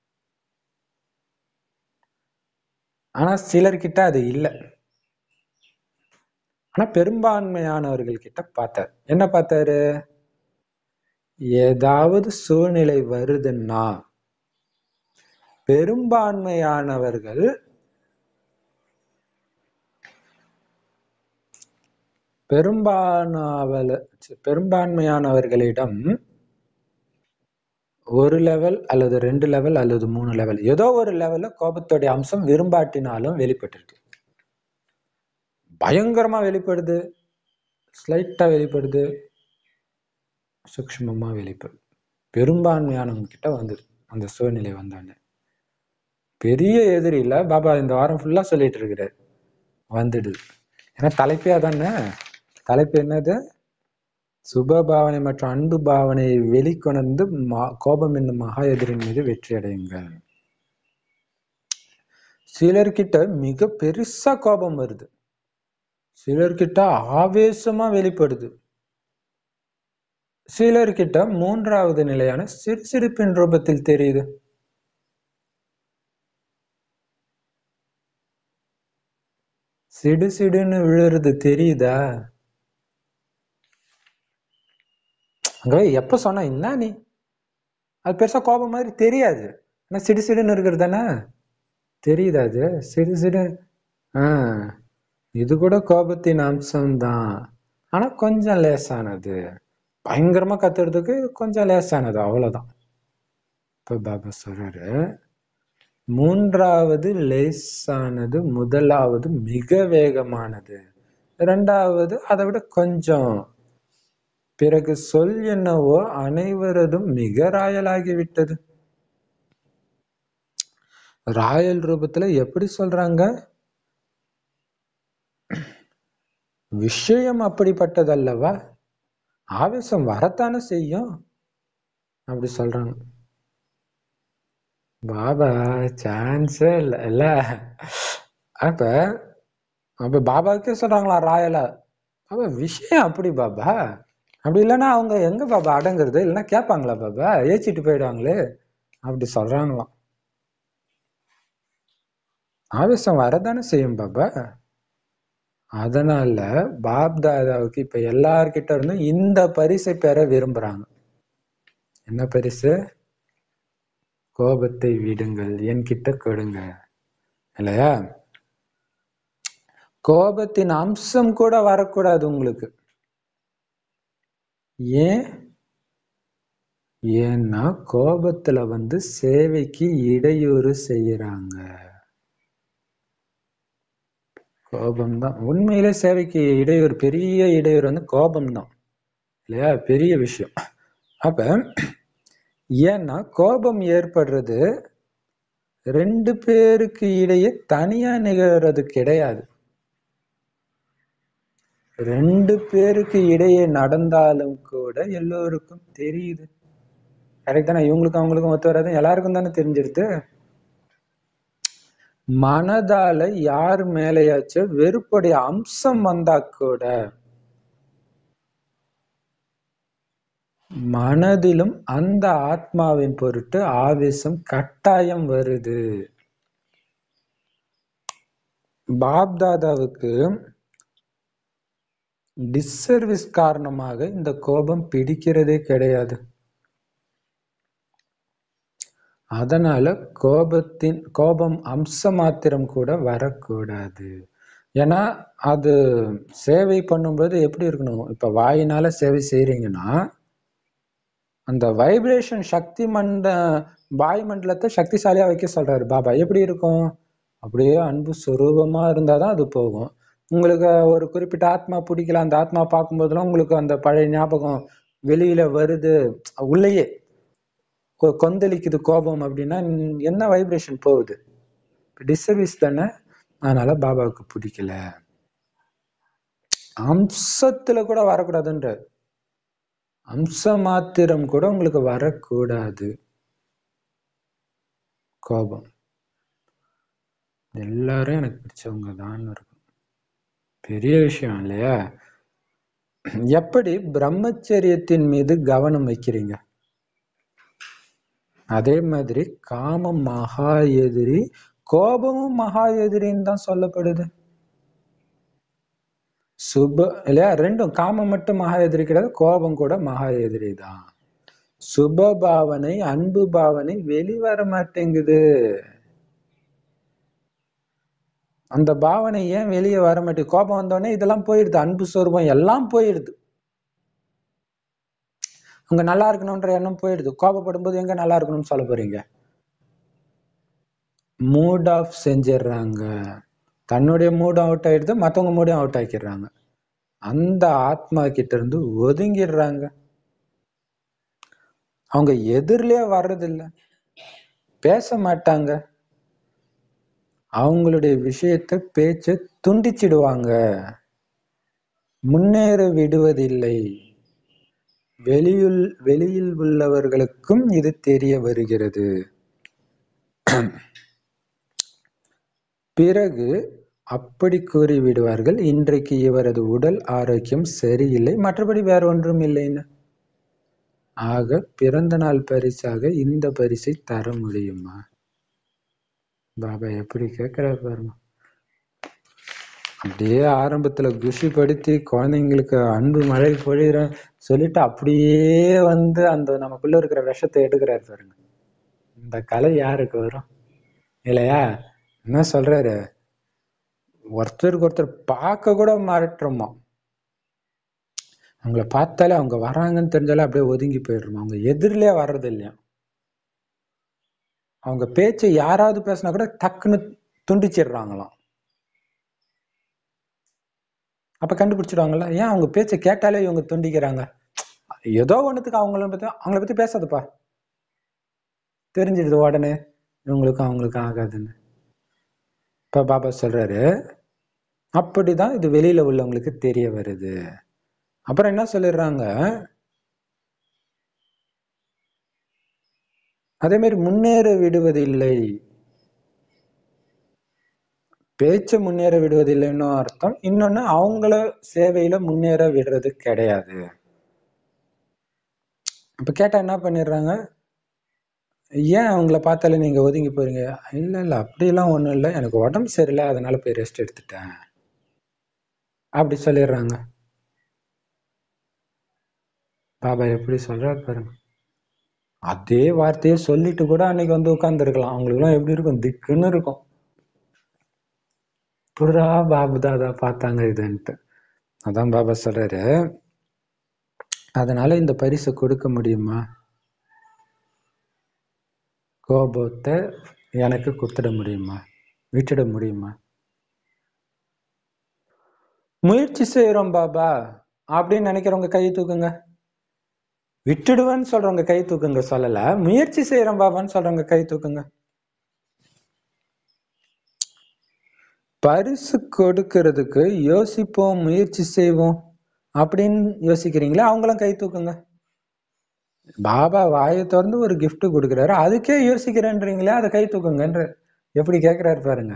ஆனா சிலர்கிட்ட அது இல்லை. ஆனா பெரும்பான்மையானவர்கள் கிட்ட பார்த்தார். என்ன பார்த்தாரு? ஏதாவது சூழ்நிலை வருதுன்னா பெரும்பான்மையானவர்கள் பெரும்பான்மையானவ பெரும்பான்மையானவர்களிடம் ஒரு லெவல் அல்லது ரெண்டு லெவல் அல்லது மூணு லெவல், ஏதோ ஒரு லெவல்ல கோபத்துடைய அம்சம் விரும்பாட்டினாலும் வெளிப்பட்டு பயங்கரமா வெளிப்படுது, ஸ்லைட்டா வெளிப்படுது, சூக்ஷ்மமா வெளிப்படுது. பெரும்பான்மையானவங்க கிட்ட வந்துரு அந்த சூழ்நிலை வந்தாங்க. பெரிய எதிரி இல்ல, பாபா இந்த வாரம் ஃபுல்லா சொல்லிட்டு இருக்கிறாரு, வந்துடுது. ஏன்னா தலைப்பே அதானே. தலைப்பு என்னது? சுப பாவனை மற்றும் அன்பு பாவனையை வெளிக்கொணர்ந்து கோபம் என்னும் மகா எதிரின் மீது வெற்றி அடையுங்கள். சிலர்கிட்ட மிக பெருசா கோபம் வருது, சிலர்கிட்ட ஆவேசமா வெளிப்படுது, சிலர்கிட்ட மூன்றாவது நிலையான சிறுசிரிப்பின் ரூபத்தில் தெரியுது. சிடு சிடுன்னு விழுறது தெரியுதா? எப்ப சொன்ன என்ன நீ, அது பெருசா கோபம் மாதிரி தெரியாது, ஆனா சிடு சிடுன்னு இருக்கிறது தானே தெரியுது. அது சிடு சிடு. ஆஹ் இது கூட கோபத்தின் அம்சம்தான், ஆனா கொஞ்சம் லேசானது. பயங்கரமா கத்துறதுக்கு கொஞ்சம் லேசானது, அவ்வளவுதான். இப்ப பாபா சொல்றாரு, மூன்றாவது லேசானது, முதலாவது மிக வேகமானது, இரண்டாவது அதை விட கொஞ்சம், பிறகு சொல் என்னவோ அனைவரதும் மிக ராயலாகிவிட்டது. ராயல் ரூபத்துல எப்படி சொல்றாங்க? விஷயம் அப்படிப்பட்டதல்லவா, ஆவேசம் வரத்தானே செய்யும் அப்படி சொல்றாங்க. பாபா சான்ஸே இல்ல இல்ல. அப்ப அப்ப பாபாவுக்கே சொல்றாங்களா ராயலா? பாபா விஷயம் அப்படி பாபா, அப்படி இல்லைன்னா அவங்க எங்க பாபா அடங்குறது, இல்லைன்னா கேட்பாங்களா பாபா, ஏச்சிட்டு போயிடுவாங்களே அப்படி சொல்றாங்களாம். ஆவேசம் வரதானே செய்யும் பாபா. அதனால பாப் தாதாவுக்கு இப்ப எல்லார்கிட்ட இருந்தும் இந்த பரிசை பெற விரும்புறாங்க. என்ன பரிசு? கோபத்தை விடுங்கள், என்கிட்ட கொடுங்க, இல்லையா? கோபத்தின் அம்சம் கூட வரக்கூடாது உங்களுக்கு. ஏன்? ஏன்னா கோபத்துல வந்து சேவைக்கு இடையூறு செய்யறாங்க. கோபம்தான் உண்மையிலே சேவைக்கு இடையூறு, பெரிய இடையூறு வந்து கோபம்தான், இல்லையா? பெரிய விஷயம். அப்ப ஏன்னா கோபம் ஏற்படுறது ரெண்டு பேருக்கு இடையே தனியா நிகழ்றது கிடையாது, ரெண்டு பேருக்கு இடையே நடந்தாலும் கூட எல்லோருக்கும் தெரியுது. கரெக்ட் தானே? இவங்களுக்கும் அவங்களுக்கும் ஒத்து வராது, எல்லாருக்கும் தானே தெரிஞ்சிருது. மனதால யார் மேலேயாச்சும் வெறுப்புடைய அம்சம் வந்தா கூட மனதிலும் அந்த ஆத்மாவின் பொருட்டு ஆவேசம் கட்டாயம் வருது. பாப்தாதாவுக்கு டிஸ்சர்வீஸ் காரணமாக இந்த கோபம் பிடிக்கிறதே கிடையாது. அதனால கோபத்தின் கோபம் அம்ச மாத்திரம் கூட வரக்கூடாது. ஏன்னா அது சேவை பண்ணும்போது எப்படி இருக்கணும், இப்ப வாயினால சேவை செய்யறீங்கன்னா அந்த வைப்ரேஷன் சக்தி மண்ட வாயு மண்டலத்தை சக்திசாலியா வைக்க சொல்றாரு பாபா. எப்படி இருக்கும்? அப்படியே அன்பு சுரூபமா இருந்தாதான் அது போகும். உங்களுக்கு ஒரு குறிப்பிட்ட ஆத்மா பிடிக்கல, அந்த ஆத்மா பார்க்கும் போதெல்லாம் உங்களுக்கு அந்த பழைய ஞாபகம் வெளியில வருது, உள்ளேயே கொந்தளிக்குது கோபம் அப்படின்னா என்ன வைப்ரேஷன் போகுது? டிஸ்சர்வீஸ் தானே. அதனால பாபாவுக்கு பிடிக்கல. அம்சத்துல கூட வரக்கூடாதுன்ற, அம்ச மாத்திரம் கூட உங்களுக்கு வரக்கூடாது கோபம். எல்லாரும் எனக்கு பிடிச்சவங்க தான் இருக்கும், பெரிய விஷயம் இல்லையா? எப்படி பிரம்மச்சரியத்தின் மீது கவனம் வைக்கிறீங்க, அதே மாதிரி காமம் மகா எதிரி, கோபமும் மகா எதிரின்னு தான் சொல்லப்படுது. சுப இல்லையா? ரெண்டும், காமம் மட்டும் மகா எதிரி கிடையாது, கோபம் கூட மகா எதிரி தான். சுப பாவனை அன்பு பாவனை வெளிவர மாட்டேங்குது. அந்த பாவனை ஏன் வெளியே வர மாட்டேங்குது? கோபம் வந்தோடனே இதெல்லாம் போயிடுது, அன்பு சொரூபம் எல்லாம் போயிடுது, அவங்க நல்லா இருக்கணும்ன்ற எண்ணம் போயிடுது. கோபப்படும் போது எங்க நல்லா இருக்கணும்னு சொல்ல போறீங்க? மூட் ஆஃப் செஞ்சிடுறாங்க, தன்னுடைய மூட் அவுட் ஆயிடுது, மற்றவங்க மூடையும் அவுட் ஆக்கிடுறாங்க. அந்த ஆத்மா கிட்ட இருந்து ஒதுங்கிடுறாங்க. அவங்க எதிரிலே வர்றதில்லை, பேச மாட்டாங்க, அவங்களுடைய விஷயத்தை பேச்ச துண்டிச்சிடுவாங்க, முன்னேற விடுவதில்லை. வெளியுள் வெளியில் உள்ளவர்களுக்கும் இது தெரிய வருகிறது. பிறகு அப்படி கூறிவிடுவார்கள், இன்றைக்கு இவரது உடல் ஆரோக்கியம் சரியில்லை, மற்றபடி வேற ஒன்றும் இல்லைன்னு. ஆக பிறந்த நாள் பரிசாக இந்த பரிசை தர முடியுமா? பாபா எப்படி கேட்கிறார் பாருங்க. அப்படியே ஆரம்பத்துல குஷிப்படுத்தி குழந்தைங்களுக்கு அன்பு மழை பொழிகிற சொல்லிட்டு அப்படியே வந்து அந்த நமக்குள்ள இருக்கிற விஷத்தை எடுக்கிறாரு பாருங்க. இந்த கலை யாருக்கு வரும் இல்லையா? என்ன சொல்றாரு, ஒருத்தருக்கு ஒருத்தர் பார்க்க கூட மாற்றோமா, அவங்கள பார்த்தாலே அவங்க வராங்கன்னு தெரிஞ்சாலே அப்படியே ஒதுங்கி போயிடுறோம், அவங்க எதிரிலே வர்றது இல்லையா? அவங்க பேச்சை யாராவது பேசினா கூட டக்குன்னு துண்டிச்சிடுறாங்களாம். அப்ப கண்டுபிடிச்சிடுவாங்கல்ல, ஏன் அவங்க பேச்சை கேட்டாலே இவங்க துண்டிக்கிறாங்க? ஏதோ ஒண்ணுத்துக்கு அவங்கள பத்தி அவங்கள பத்தி பேசாதப்பா, தெரிஞ்சிடுது உடனே இவங்களுக்கும் அவங்களுக்கும் ஆகாதுன்னு. இப்ப பாபா சொல்றாரு, அப்படிதான் இது வெளியில உள்ளவங்களுக்கு தெரிய வருது. அப்புறம் என்ன சொல்லிடுறாங்க, அதே மாதிரி முன்னேற விடுவதில்லை. பேச்சு முன்னேற விடுவதில்லைன்னு அர்த்தம். இன்னொன்னு, அவங்கள சேவையில முன்னேற விடுறது கிடையாது. அப்ப கேட்டா என்ன பண்ணிடுறாங்க, ஏன் அவங்கள பார்த்தாலே நீங்க ஒதுங்கி போறீங்க? இல்ல இல்ல அப்படியெல்லாம் ஒண்ணும் இல்லை, எனக்கு உடம்பு சரியில்லை, அதனால போய் ரெஸ்ட் எடுத்துட்டேன் அப்படி சொல்லிடுறாங்க. பாபா எப்படி சொல்றாரு பாருங்க. அதே வார்த்தையை சொல்லிட்டு கூட அன்னைக்கு வந்து உட்கார்ந்து இருக்கலாம். அவங்களுக்கு எல்லாம் எப்படி இருக்கும், திக்குன்னு இருக்கும். புறா பாபு தாதா பார்த்தாங்க இதுன்ட்டு. அதான் பாபா சொல்றாரு, அதனால இந்த பரிசு கொடுக்க முடியுமா? கோபத்தை எனக்கு கொடுத்துட முடியுமா, விட்டுட முடியுமா? முயற்சி செய்யறோம் பாபா அப்படின்னு நினைக்கிறவங்க கை தூக்குங்க. விட்டுடுவேன்னு சொல்றவங்க கை தூக்குங்க சொல்லல, முயற்சி செய்யறோம் பாபான்னு சொல்றவங்க கை தூக்குங்க. பரிசு கொடுக்கறதுக்கு யோசிப்போம், முயற்சி செய்வோம் அப்படின்னு யோசிக்கிறீங்களா, அவங்களும் கை தூக்குங்க. பாபா வாயை திறந்து ஒரு gift கொடுக்குறாரு, அதுக்கே யோசிக்கிறேன்றீங்களே, அதை கை தூக்குங்கன்ற. எப்படி கேட்கிறாரு பாருங்க.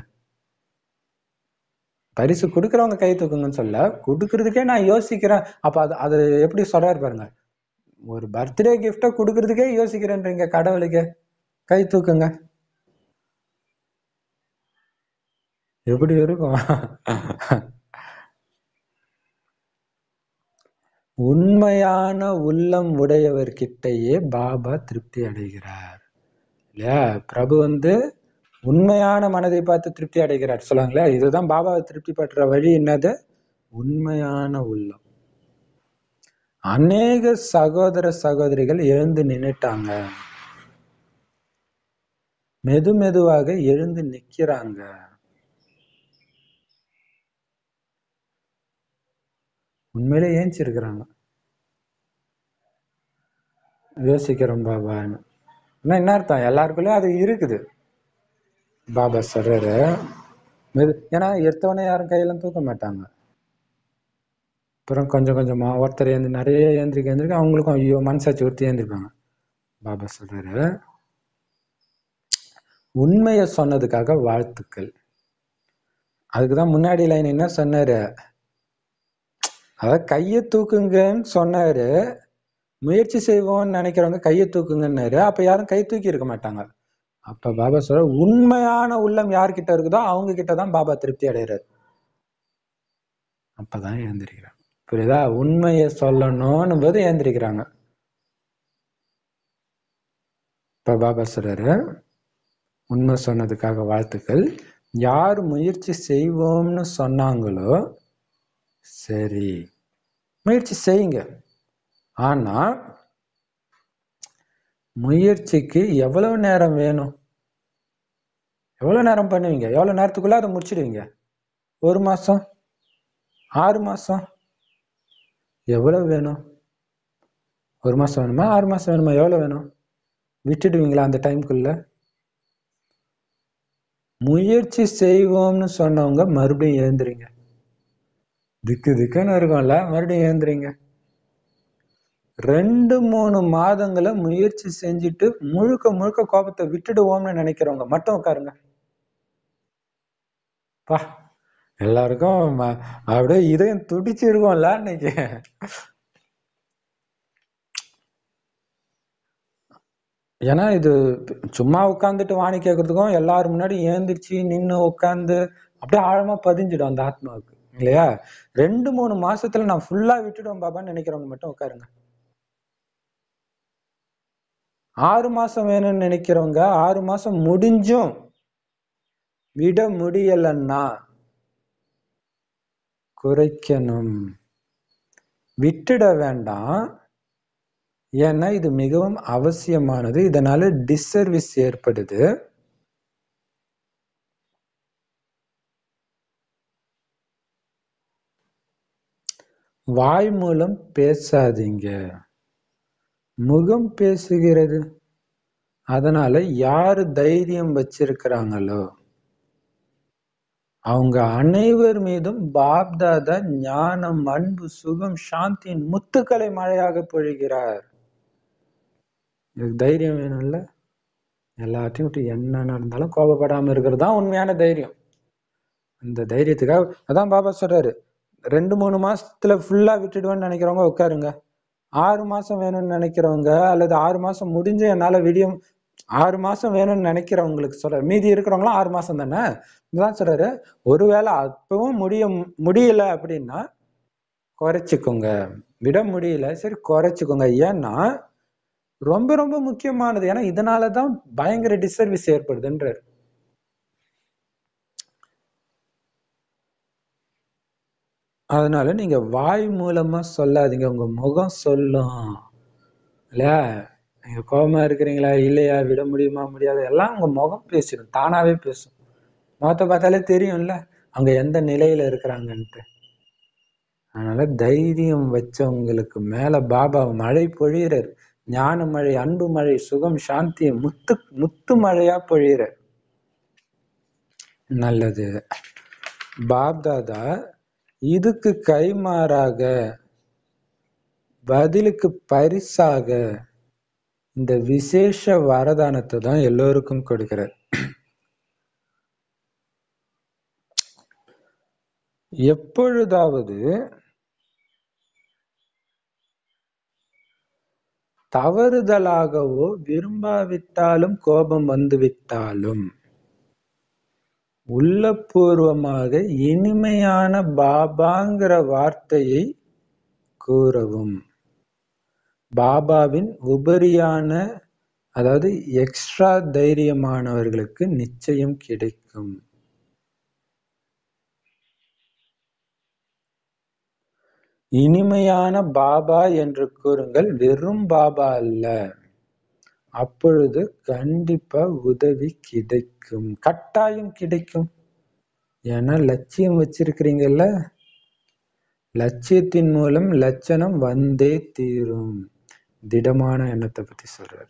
பரிசு கொடுக்கறவங்க கை தூக்குங்கன்னு சொல்ல, கொடுக்கறதுக்கே நான் யோசிக்கிறேன். அப்ப அது அது எப்படி சொல்றாரு பாருங்க. ஒரு பர்த்டே கிஃப்ட கொடுக்கறதுக்கே யோசிக்கிறேன்றீங்க கடவுளுக்கு, கை தூக்குங்க. எப்படி இருக்கும்? உண்மையான உள்ளம் உடையவர்கிட்டயே பாபா திருப்தி அடைகிறார் இல்லையா? பிரபு வந்து உண்மையான மனதை பார்த்து திருப்தி அடைகிறார் சொல்லுவாங்களே, இதுதான் பாபாவை திருப்தி பற்ற வழி. என்னது? உண்மையான உள்ளம். அநேக சகோதர சகோதரிகள் எழுந்து நின்னுட்டாங்க, மெது மெதுவாக எழுந்து நிக்கிறாங்க. உண்மையிலே ஏஞ்சிருக்கிறாங்க. யோசிக்கிறோம் பாபான்னு என்ன அர்த்தம்? எல்லாருக்குள்ளயும் அது இருக்குது. பாபா சொல்றாரு, ஏன்னா எடுத்தவனே யாரும் கையெல்லாம் தூக்க மாட்டாங்க. அப்புறம் கொஞ்சம் கொஞ்சமா ஒருத்தர் ஏந்து நிறைய ஏந்திரிக்க ஏந்திரிக்க அவங்களுக்கும் ஐயோ மனசாட்சி ஒருத்தி ஏந்திருப்பாங்க. பாபா சொல்றாரு, உண்மைய சொன்னதுக்காக வாழ்த்துக்கள். அதுக்குதான் முன்னாடி லைன் என்ன சொன்னாரு, அதாவது கையை தூக்குங்கன்னு சொன்னாரு, முயற்சி செய்வோம்னு நினைக்கிறவங்க கையை தூக்குங்கன்னாரு. அப்ப யாரும் கை தூக்கி இருக்க மாட்டாங்க. அப்ப பாபா சொல்ற, உண்மையான உள்ளம் யார்கிட்ட இருக்குதோ அவங்க கிட்டதான் பாபா திருப்தி அடைகிறார். அப்பதான் எழுந்திருக்கிறாங்க. புரியுதா? உண்மைய சொல்லணும்னு போது எழுந்திருக்கிறாங்க. இப்ப பாபா சொல்றாரு, உண்மை சொன்னதுக்காக வாழ்த்துக்கள். யார் முயற்சி செய்வோம்னு சொன்னாங்களோ சரி, முயற்சி செய்யுங்க. ஆனா முயற்சிக்கு எவ்வளவு நேரம் வேணும்? எவ்வளவு நேரம் பண்ணுவீங்க? எவ்வளவு நேரத்துக்குள்ள அதை முடிச்சிடுவீங்க? ஒரு மாசம், ஆறு மாசம், எவ்வளவு வேணும்? ஒரு மாசம் வேணுமா, ஆறு மாசம் வேணுமா, எவ்வளவு வேணும்? விட்டுடுவீங்களா அந்த டைம்குள்ள? முயற்சி செய்வோம்னு சொன்னவங்க மறுபடியும் எழுந்துறீங்க. திக்கு திக்குன்னு இருக்கும்ல, மறுபடியும் எழுந்துறீங்க. ரெண்டு மூணு மாதங்களை முயற்சி செஞ்சுட்டு முழுக்க முழுக்க கோபத்தை விட்டுடுவோம்னு நினைக்கிறவங்க மட்டும் உட்காருங்க. பா, எல்லாருக்கும் அப்படியே இதயம் துடிச்சு இருக்கும்ல இன்னைக்கு. ஏன்னா இது சும்மா உட்காந்துட்டு வாணி கேட்கறதுக்கும் எல்லாரும் முன்னாடி ஏந்திரிச்சு நின்று உட்காந்து அப்படியே ஆழமா பதிஞ்சிடும் அந்த ஆத்மாவுக்கு இல்லையா? ரெண்டு மூணு மாசத்துல நான் ஃபுல்லா விட்டுடுவேன் பாபான்னு நினைக்கிறவங்க மட்டும் உட்காருங்க. ஆறு மாசம் வேணும்னு நினைக்கிறவங்க ஆறு மாசம் முடிஞ்சும் விட முடியலன்னா குறைக்கணும். விட்டுட வேண்டாம், ஏன்னா இது மிகவும் அவசியமானது. இதனால டிஸ்சர்வீஸ் ஏற்படுது. வாய் மூலம் பேசாதீங்க, முகம் பேசுகிறது. அதனால யாரு தைரியம் வச்சிருக்கிறாங்களோ அவங்க அனைவர் மீதும் பாப்தாதா ஞானம், அன்பு, சுகம், சாந்தியின் முத்துக்களை மழையாக பொழிகிறார். தைரியம் வேணும்ல. எல்லாத்தையும் விட்டு என்ன நடந்தாலும் கோபப்படாம இருக்கிறது தான் உண்மையான தைரியம். அந்த தைரியத்துக்காக அதான் பாபா சொல்றாரு, ரெண்டு மூணு மாசத்துல ஃபுல்லா விட்டுடுவேன்னு நினைக்கிறவங்க உட்காருங்க. ஆறு மாசம் வேணும்னு நினைக்கிறவங்க, அல்லது ஆறு மாசம் முடிஞ்சு என்னால விடியும் ஆறு மாசம் வேணும்னு நினைக்கிறவங்களுக்கு சொல்றாரு. மீதி இருக்கிறவங்களாம் ஆறு மாசம் தானே. இதுதான் சொல்றாரு, ஒருவேளை அப்பவும் முடிய முடியல அப்படின்னா குறைச்சிக்கோங்க. விட முடியல, சரி குறைச்சிக்கோங்க. ஏன்னா ரொம்ப ரொம்ப முக்கியமானது. ஏன்னா இதனாலதான் பயங்கர டிஸ்சர்வீஸ் ஏற்படுதுன்றார். அதனால நீங்க வாய் மூலமா சொல்லாதீங்க, உங்க முகம் சொல்லும். இல்ல, நீங்க கோபமா இருக்கிறீங்களா இல்லையா, விட முடியுமா முடியாது, எல்லாம் உங்க முகம் பேசிடும், தானாவே பேசும். முகத்தை பார்த்தாலே தெரியும்ல அவங்க எந்த நிலையில இருக்கிறாங்கன்ட்டு. அதனால தைரியம் வச்சவங்களுக்கு மேல பாபா மழை பொழியிறார். ஞான மழை, அன்பு மழை, சுகம், சாந்தி முத்து முத்து மழையா பொழியிறார். நல்லது. பாப்தாதா இதுக்கு கைமாறாக, பதிலுக்கு பரிசாக இந்த விசேஷ வரதானத்தை தான் எல்லோருக்கும் கொடுக்கிறார். எப்பொழுதாவது தவறுதலாகவோ விரும்பாவிட்டாலும் கோபம் வந்துவிட்டாலும் உள்ளபூர்வமாக இனிமையான பாபாங்கிற வார்த்தையை கூறவும். பாபாவின் உபரியான, அதாவது எக்ஸ்ட்ரா தைரியமானவர்களுக்கு நிச்சயம் கிடைக்கும். இனிமையான பாபா என்று கூறுங்கள், வெறும் பாபா அல்ல. அப்பொழுது கண்டிப்பா உதவி கிடைக்கும், கட்டாயம் கிடைக்கும். ஏன்னா லட்சியம் வச்சிருக்கிறீங்கல்ல, லட்சியத்தின் மூலம் லட்சணம் வந்தே தீரும். திடமான எண்ணத்தை பத்தி சொல்றாரு.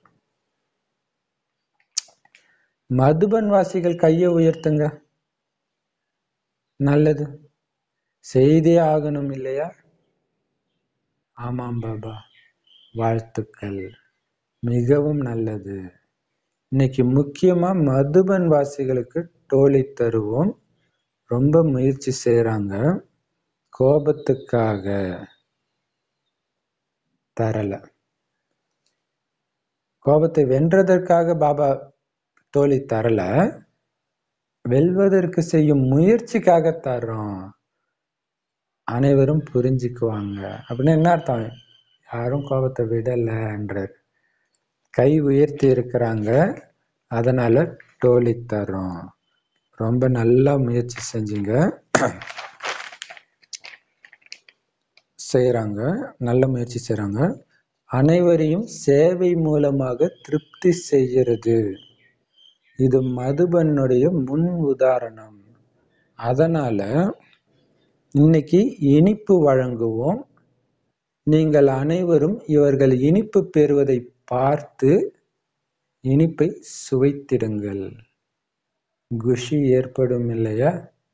மதுபன் வாசிகள் கையை உயர்த்துங்க. நல்லது, செய்தே ஆகணும் இல்லையா? ஆமாம் பாபா, வாழ்த்துக்கள், மிகவும் நல்லது. இன்னைக்கு முக்கியமா மதுபன் வாசிகளுக்கு டோலி தருவோம். ரொம்ப முயற்சி செய்யறாங்க, கோபத்துக்காக தரல. கோபத்தை வென்றதற்காக பாபா டோலி தரல, வெல்வதற்கு செய்யும் முயற்சிக்காக தர்றோம். அனைவரும் புரிஞ்சுக்குவாங்க அப்படின்னு என்ன அர்த்தம்? யாரும் கோபத்தை விடலன்றார். கை உயர்த்தி இருக்கிறாங்க, அதனால டோலி தர்றோம். ரொம்ப நல்லா முயற்சி செஞ்சீங்க, செய்யறாங்க, நல்ல முயற்சி செய்யறாங்க. அனைவரையும் சேவை மூலமாக திருப்தி செய்கிறது. இது மதுபனுடைய முன் உதாரணம். அதனால இன்னைக்கு இனிப்பு வழங்குவோம். நீங்கள் அனைவரும் இவர்கள் இனிப்பு பெறுவதை பார்த்து இனிப்பை சுவைத்திடுங்கள். குஷி ஏற்படும் இல்லையா?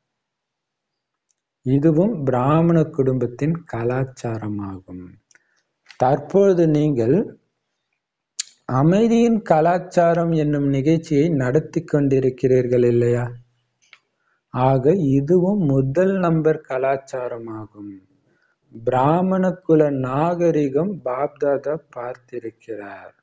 இதுவும் பிராமண குடும்பத்தின் கலாச்சாரமாகும். தற்பொழுது நீங்கள் அமைதியின் கலாச்சாரம் என்னும் நிகழ்ச்சியை நடத்தி கொண்டிருக்கிறீர்கள் இல்லையா? ஆக இதுவும் முதல் நம்பர் கலாச்சாரமாகும். பிராமண குல நாகரிகம் பாப்தாதா பார்த்திருக்கிறார்.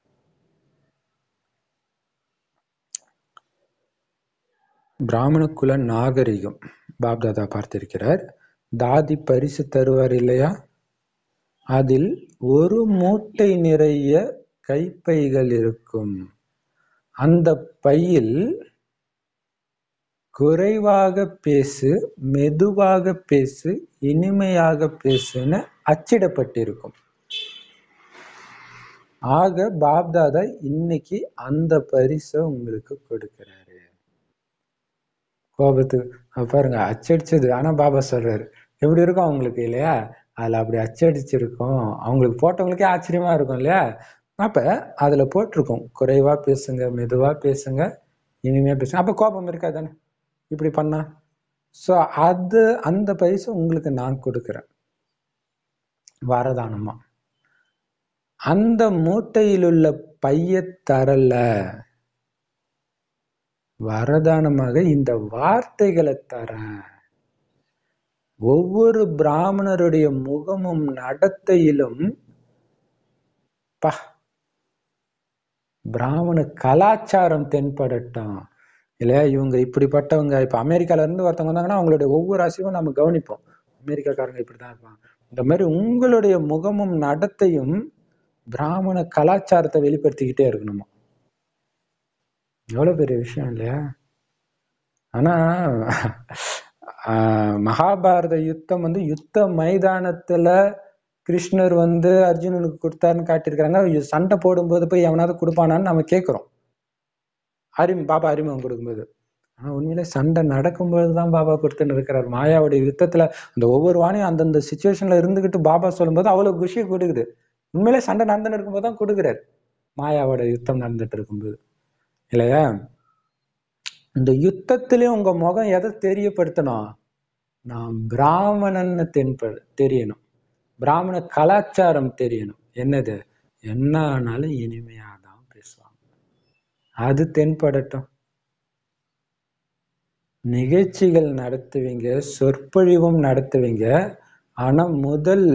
பிராமண குல நாகரிகம் பாப்தாதா பார்த்திருக்கிறார். தாதி பரிசு தருவார் இல்லையா? அதில் ஒரு மூட்டை நிறைய கைப்பைகள் இருக்கும். அந்த பையில் குறைவாக பேசு, மெதுவாக பேசு, இனிமையாக பேசுன்னு அச்சிடப்பட்டிருக்கும். ஆக பாப்தாதா இன்னைக்கு அந்த பரிசை உங்களுக்கு கொடுக்கிறாரு. கோபத்துக்கு பாருங்க அச்சடிச்சது. ஆனா பாபா சொல்றாரு எப்படி இருக்கும் அவங்களுக்கு இல்லையா, அதுல அப்படி அச்சடிச்சிருக்கும். அவங்களுக்கு போட்டவங்களுக்கே ஆச்சரியமா இருக்கும் இல்லையா. அப்ப அதுல போட்டிருக்கும் குறைவா பேசுங்க, மெதுவா பேசுங்க, இனிமையா பேசுங்க. அப்ப கோபம் இருக்காதானே இப்படி பண்ணா. சோ அது அந்த பரிசு உங்களுக்கு நான் கொடுக்கிறேன் வரதானமா. அந்த மூட்டையில் உள்ள பைய தரல, வரதானமாக இந்த வார்த்தைகளை தரேன். ஒவ்வொரு பிராமணருடைய முகமும் நடத்தையிலும் பா பிராமண கலாச்சாரம் தென்படட்டும் இல்லையா. இவங்க இப்படிப்பட்டவங்க. இப்ப அமெரிக்கால இருந்து ஒருத்தவங்க வந்தாங்கன்னா அவங்களுடைய ஒவ்வொரு அசைவும் நம்ம கவனிப்போம். அமெரிக்காக்காரங்க இப்படிதான் இருப்பாங்க. இந்த மாதிரி உங்களுடைய முகமும் நடத்தையும் பிராமண கலாச்சாரத்தை வெளிப்படுத்திக்கிட்டே இருக்கணுமா. எவ்வளவு பெரிய விஷயம் இல்லையா. ஆனா ஆஹ் மகாபாரத யுத்தம் வந்து யுத்த மைதானத்துல கிருஷ்ணர் வந்து அர்ஜுனனுக்கு கொடுத்தாருன்னு காட்டியிருக்கிறாங்க. சண்டை போடும்போது போய் எவனாவது கொடுப்பானான்னு நம்ம கேட்கிறோம். அறிமு பாபா அறிமுகம் கொடுக்கும்போது. ஆனா உண்மையிலே சண்டை நடக்கும்போதுதான் பாபா கொடுத்துன்னு இருக்கிறார். மாயாவுடைய யுத்தத்துல அந்த ஒவ்வொரு வாணியும் அந்தந்த சுச்சுவேஷன்ல இருந்துகிட்டு பாபா சொல்லும்போது அவ்வளவு குஷியை கொடுக்குது. உண்மையிலே சண்டை நடந்துன்னு இருக்கும்போது தான் கொடுக்குறாரு. மாயாவோட யுத்தம் நடந்துட்டு இருக்கும்போது இல்லையா. இந்த யுத்தத்திலயும் உங்க முகம் எதை தெரியப்படுத்தணும், நான் பிராமணன்னு தென்ப தெரியணும். பிராமண கலாச்சாரம் தெரியணும். என்னது, என்ன ஆனாலும் இனிமையாதான் பேசுவாங்க, அது தென்படட்டும். நிகழ்ச்சிகள் நடத்துவீங்க, சொற்பொழிவும் நடத்துவீங்க. ஆனா முதல்ல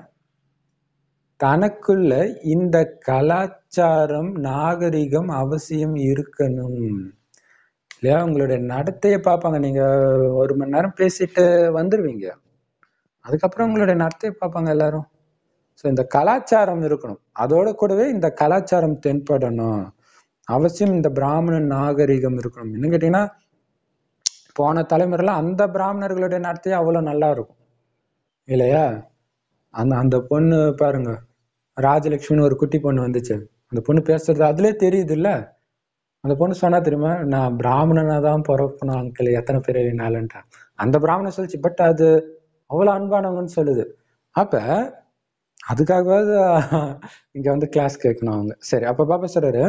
தனக்குள்ள இந்த கலாச்சாரம் நாகரிகம் அவசியம் இருக்கணும் இல்லையா. உங்களுடைய நடத்தைய பார்ப்பாங்க. நீங்க ஒரு மணி நேரம் பேசிட்டு வந்துருவீங்க, அதுக்கப்புறம் உங்களுடைய நடத்தைய பார்ப்பாங்க எல்லாரும். ஸோ இந்த கலாச்சாரம் இருக்கணும். அதோட கூடவே இந்த கலாச்சாரம் தென்படணும் அவசியம். இந்த பிராமண நாகரிகம் இருக்கணும். என்ன கேட்டீங்கன்னா, போன தலைமுறையில அந்த பிராமணர்களுடைய நடத்தையே அவ்வளவு நல்லா இருக்கும் இல்லையா. அந்த அந்த பொண்ணு பாருங்க, ராஜலட்சுமின்னு ஒரு குட்டி பொண்ணு வந்துச்சு. அந்த பொண்ணு பேசுறது அதுலயே தெரியுது இல்ல. அந்த பொண்ணு சொன்னா தெரியுமா, நான் பிராமணனா தான் பிறக்கணும் அங்கிள், எத்தனை பிறவினாலன்ட்டா. அந்த பிராமணன் சொல்லிச்சு, பட் அது அவ்வளவு அன்பானவங்கன்னு சொல்லுது. அப்ப அதுக்காகவாது இங்க வந்து கிளாஸ் கேட்கணும் அவங்க. சரி, அப்ப பாப்பா சொல்றாரு,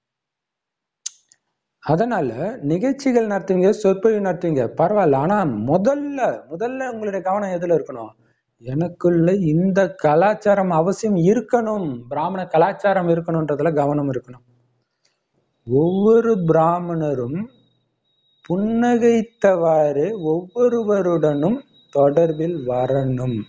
அதனால நிகழ்ச்சிகள் நடத்துவீங்க, சொற்பொழிவு நடத்துவீங்க, பரவாயில்ல. ஆனா முதல்ல முதல்ல உங்களுடைய கவனம் எதுல இருக்கணும், எனக்குள்ள இந்த கலாச்சாரம் அவசியம் இருக்கணும், பிராமண கலாச்சாரம் இருக்கணும்ன்றதுல கவனம் இருக்கணும். ஒவ்வொரு பிராமணரும் புன்னகைத்தவாறு ஒவ்வொருவருடனும் தொடர்பில் வரணும்.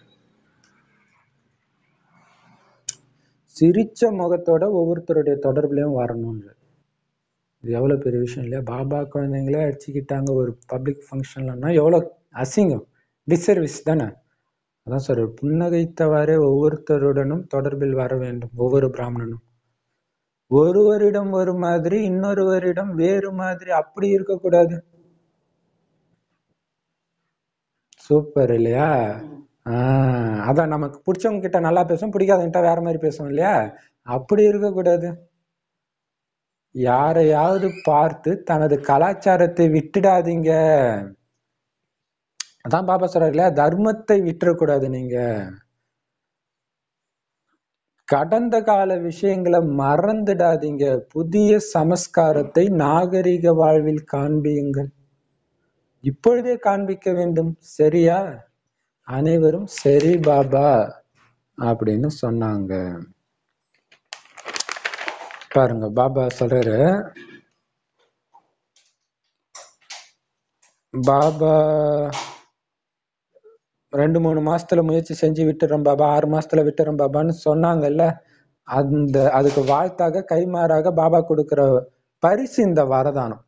சிரிச்ச முகத்தோட ஒவ்வொருத்தருடைய தொடர்புலையும் வரணும். இது எவ்வளவு பெரிய விஷயம் இல்லையா. பாபா குழந்தைங்களே அடிச்சுக்கிட்டாங்க ஒரு பப்ளிக் ஃபங்க்ஷன்லன்னா எவ்வளவு அசிங்கம், டிசர்வீஸ் தானே. அதான் சார், புன்னகைத்தவாறே ஒவ்வொருத்தருடனும் தொடர்பில் வர வேண்டும். ஒவ்வொரு பிராமணனும் ஒருவரிடம் ஒரு மாதிரி, இன்னொருவரிடம் வேறு மாதிரி, அப்படி இருக்கக்கூடாது. சூப்பர் இல்லையா. ஆஹ் அதான், நமக்கு பிடிச்சவங்க கிட்ட நல்லா பேசும், பிடிக்காதவங்கிட்ட வேற மாதிரி பேசும் இல்லையா. அப்படி இருக்கக்கூடாது. யாரையாவது பார்த்து தனது கலாச்சாரத்தை விட்டுடாதீங்க. அதான் பாபா சொல்றாரு இல்லையா, தர்மத்தை விட்டுறக்கூடாது. நீங்க கடந்த கால விஷயங்களை மறந்துடாதீங்க. புதிய சமஸ்காரத்தை நாகரிக வாழ்வில் காண்பியுங்கள். இப்பொழுதே காண்பிக்க வேண்டும். சரியா. அனைவரும் சரி பாபா அப்படின்னு சொன்னாங்க. பாருங்க பாபா சொல்றாரு, பாபா ரெண்டு மூணு மாசத்துல முயற்சி செஞ்சு விட்டுறோம் பாபா, ஆறு மாசத்துல விட்டுறோம் பாபான்னு சொன்னாங்கல்ல. அந்த அதுக்கு வாழ்த்தாக கைமாறாக பாபா கொடுக்கிற பரிசு இந்த வரதானம்.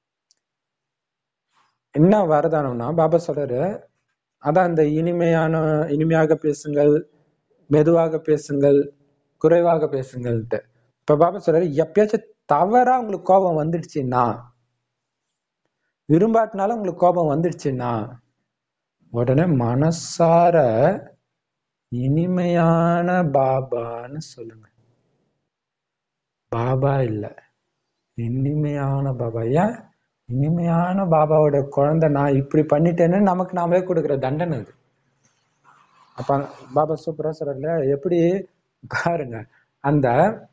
என்ன வரதானம்னா, பாபா சொல்றாரு, அதான் இந்த இனிமையான இனிமையாக பேசுங்கள், மெதுவாக பேசுங்கள், குறைவாக பேசுங்கள்ட்டு. இப்ப பாபா சொல்றாரு, எப்பயாச்சும் தவறா உங்களுக்கு கோபம் வந்துடுச்சுன்னா, விரும்பாட்டினாலும் உங்களுக்கு கோபம் வந்துடுச்சுன்னா, உடனே மனசார இனிமையான பாபான்னு சொல்லுங்க. பாபா இல்ல, இனிமையான பாபா. ஏன் இனிமையான பாபாவோட குழந்தை நான் இப்படி பண்ணிட்டேன்னு நமக்கு நாமளே கொடுக்குற தண்டனை அது. அப்ப பாபா சூப்பரா சொல்றல, எப்படி பாருங்க, அந்த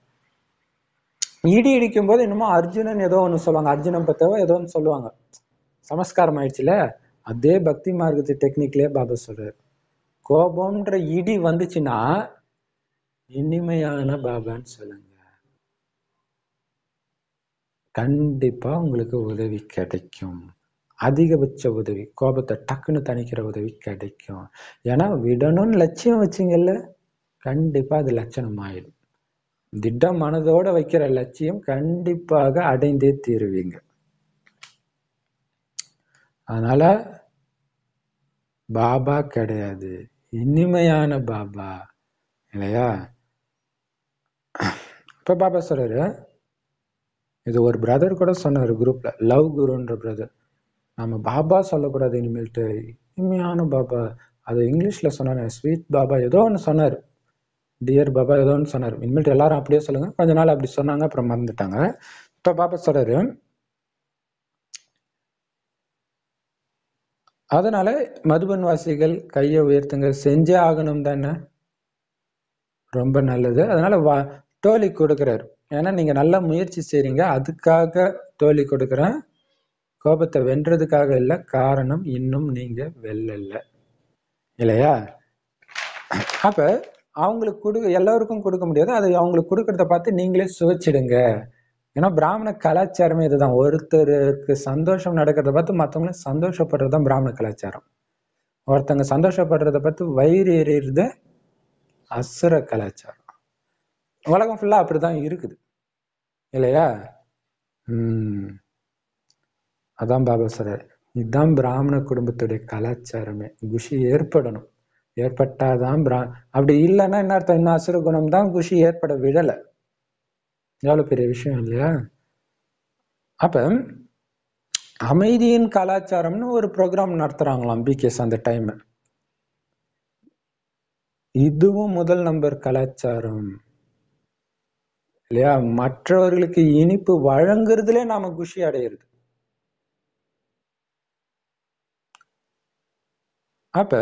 இடி இடிக்கும் போது என்னமோ அர்ஜுனன் ஏதோ ஒண்ணு சொல்லுவாங்க, அர்ஜுனன் பத்தவோ ஏதோ ஒண்ணு சொல்லுவாங்க, சமஸ்காரம் ஆயிடுச்சுல. அதே பக்தி மார்க்கத்து டெக்னிக்லயே பாபா சொல்றாரு, கோபம்ன்ற இடி வந்துச்சுன்னா இனிமையான பாபான்னு சொல்லுங்க, கண்டிப்பா உங்களுக்கு உதவி கிடைக்கும். அதிகபட்ச உதவி, கோபத்தை டக்குன்னு தணிக்கிற உதவி கிடைக்கும். ஏன்னா விடணும்னு லட்சியம் வச்சிங்கல்ல, கண்டிப்பா அது லட்சணம் ஆயிடும். திட்ட மனதோட வைக்கிற லட்சியம் கண்டிப்பாக அடைந்தே தீருவீங்க. அதனால பாபா கிடையாது, இனிமையான பாபா இல்லையா. இப்ப பாபா சொல்றாரு, இது ஒரு பிரதர் கூட சொன்னாரு குரூப்ல, லவ் குருன்ற பிரதர், நம்ம பாபா சொல்லக்கூடாது இனிமேல்ட்டு, இனிமையான பாபா. அது இங்கிலீஷ்ல சொன்னாரு, ஸ்வீட் பாபா ஏதோ ஒன்று சொன்னாரு, டியர் பாபா ஏதோ ஒன்று சொன்னாரு. இனிமேல்ட்டு எல்லாரும் அப்படியே சொல்லுங்க. கொஞ்ச நாள் அப்படி சொன்னாங்க, அப்புறம் மறந்துட்டாங்க. இப்ப பாபா சொல்றாரு, அதனால மதுபன் வாசிகள் கையை உயர்த்துங்க, செஞ்சே ஆகணும் தானே, ரொம்ப நல்லது. அதனால வா தோழி கொடுக்குறாரு, ஏன்னா நீங்க நல்ல முயற்சி செய்றீங்க, அதுக்காக தோழி கொடுக்குறேன், கோபத்தை வென்றதுக்காக இல்ல, காரணம் இன்னும் நீங்க வெல்லல இல்லையா. அப்ப அவங்களுக்கு கொடு, எல்லாருக்கும் கொடுக்க முடியாது, அது அவங்களுக்கு கொடுக்கறத பார்த்து நீங்களே சுவைச்சிடுங்க. ஏன்னா பிராமண கலாச்சாரமே இதுதான், ஒருத்தருக்கு சந்தோஷம் நடக்கிறத பார்த்து மற்றவங்களும் சந்தோஷப்படுறதுதான் பிராமண கலாச்சாரம். ஒருத்தங்க சந்தோஷப்படுறத பார்த்து வயிறு எறிறது அசுர கலாச்சாரம். உலகம் ஃபுல்லா அப்படிதான் இருக்குது இல்லையா. உம் அதான் பாபா சொல்றாரு, இதுதான் பிராமண குடும்பத்துடைய கலாச்சாரமே. குஷி ஏற்படணும், ஏற்பட்டாதான் பிரா அப்படி இல்லைன்னா என்ன அர்த்தம், இன்னும் அசுர குணம் தான் குஷி ஏற்பட விடல. எவ்வளவு பெரிய விஷயம் இல்லையா. அப்ப அமைதியின் கலாச்சாரம்னு ஒரு ப்ரோக்ராம் நடத்துறாங்களாம் பிகேஸ் அந்த டைம். இதுவும் முதல் நம்பர் கலாச்சாரம் இல்லையா. மற்றவர்களுக்கு இனிப்பு வழங்குறதுல நாம குஷி அடையிறது. அப்ப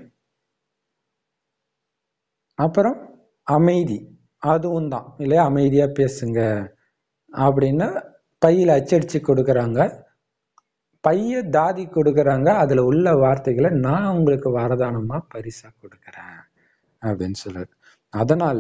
அப்புறம் அமைதி, அதுவும் தான் இல்லையா. அமைதியா பேசுங்க அப்படின்னு பையில அச்சடிச்சு கொடுக்கறாங்க, பைய தாதி கொடுக்கறாங்க, அதுல உள்ள வார்த்தைகளை நான் உங்களுக்கு வரதானமா பரிசா கொடுக்கறேன் அப்படின்னு சொல்றாரு. அதனால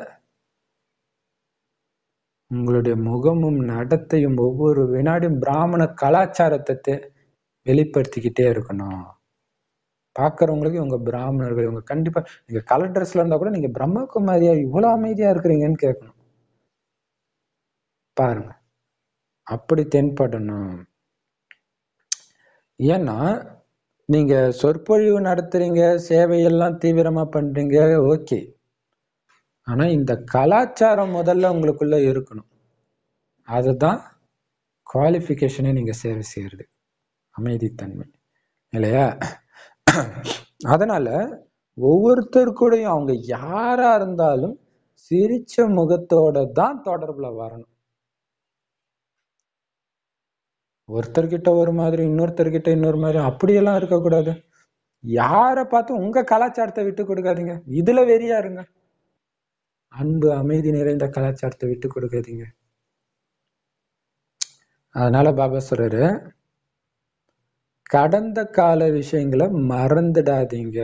உங்களுடைய முகமும் நடத்தையும் ஒவ்வொரு வினாடியும் பிராமண கலாச்சாரத்தை வெளிப்படுத்திக்கிட்டே இருக்கணும். பாக்குறவங்களுக்கு இவங்க பிராமணர்கள், இவங்க கண்டிப்பா, நீங்க கலர் ட்ரெஸ்ல இருந்தா கூட நீங்க பிரம்மகுமாரியா இவ்வளவு அமைதியா இருக்கிறீங்கன்னு கேட்கணும். பாருங்க, அப்படி தென்படணும். ஏன்னா நீங்க சொற்பொழிவு நடத்துறீங்க, சேவையெல்லாம் தீவிரமா பண்றீங்க, ஓகே. ஆனா இந்த கலாச்சாரம் முதல்ல உங்களுக்குள்ள இருக்கணும். அதுதான் குவாலிஃபிகேஷனே நீங்க சேவை செய்யறது, அமைதித்தன்மை இல்லையா. அதனால ஒவ்வொருத்தர் கூடயும் அவங்க யாரா இருந்தாலும் சிரிச்ச முகத்தோட தான் தொடர்புல வரணும். ஒருத்தர்கிட்ட ஒரு மாதிரி, இன்னொருத்தர்கிட்ட இன்னொரு மாதிரி, அப்படியெல்லாம் இருக்கக்கூடாது. யாரை பார்த்து உங்க கலாச்சாரத்தை விட்டு கொடுக்காதீங்க, இதுல வெறியா இருங்க. அன்பு அமைதி நிறைந்த கலாச்சாரத்தை விட்டு கொடுக்காதீங்க. அதனால பாபா சொல்றாரு, கடந்த கால விஷயங்களை மறந்துடாதீங்க.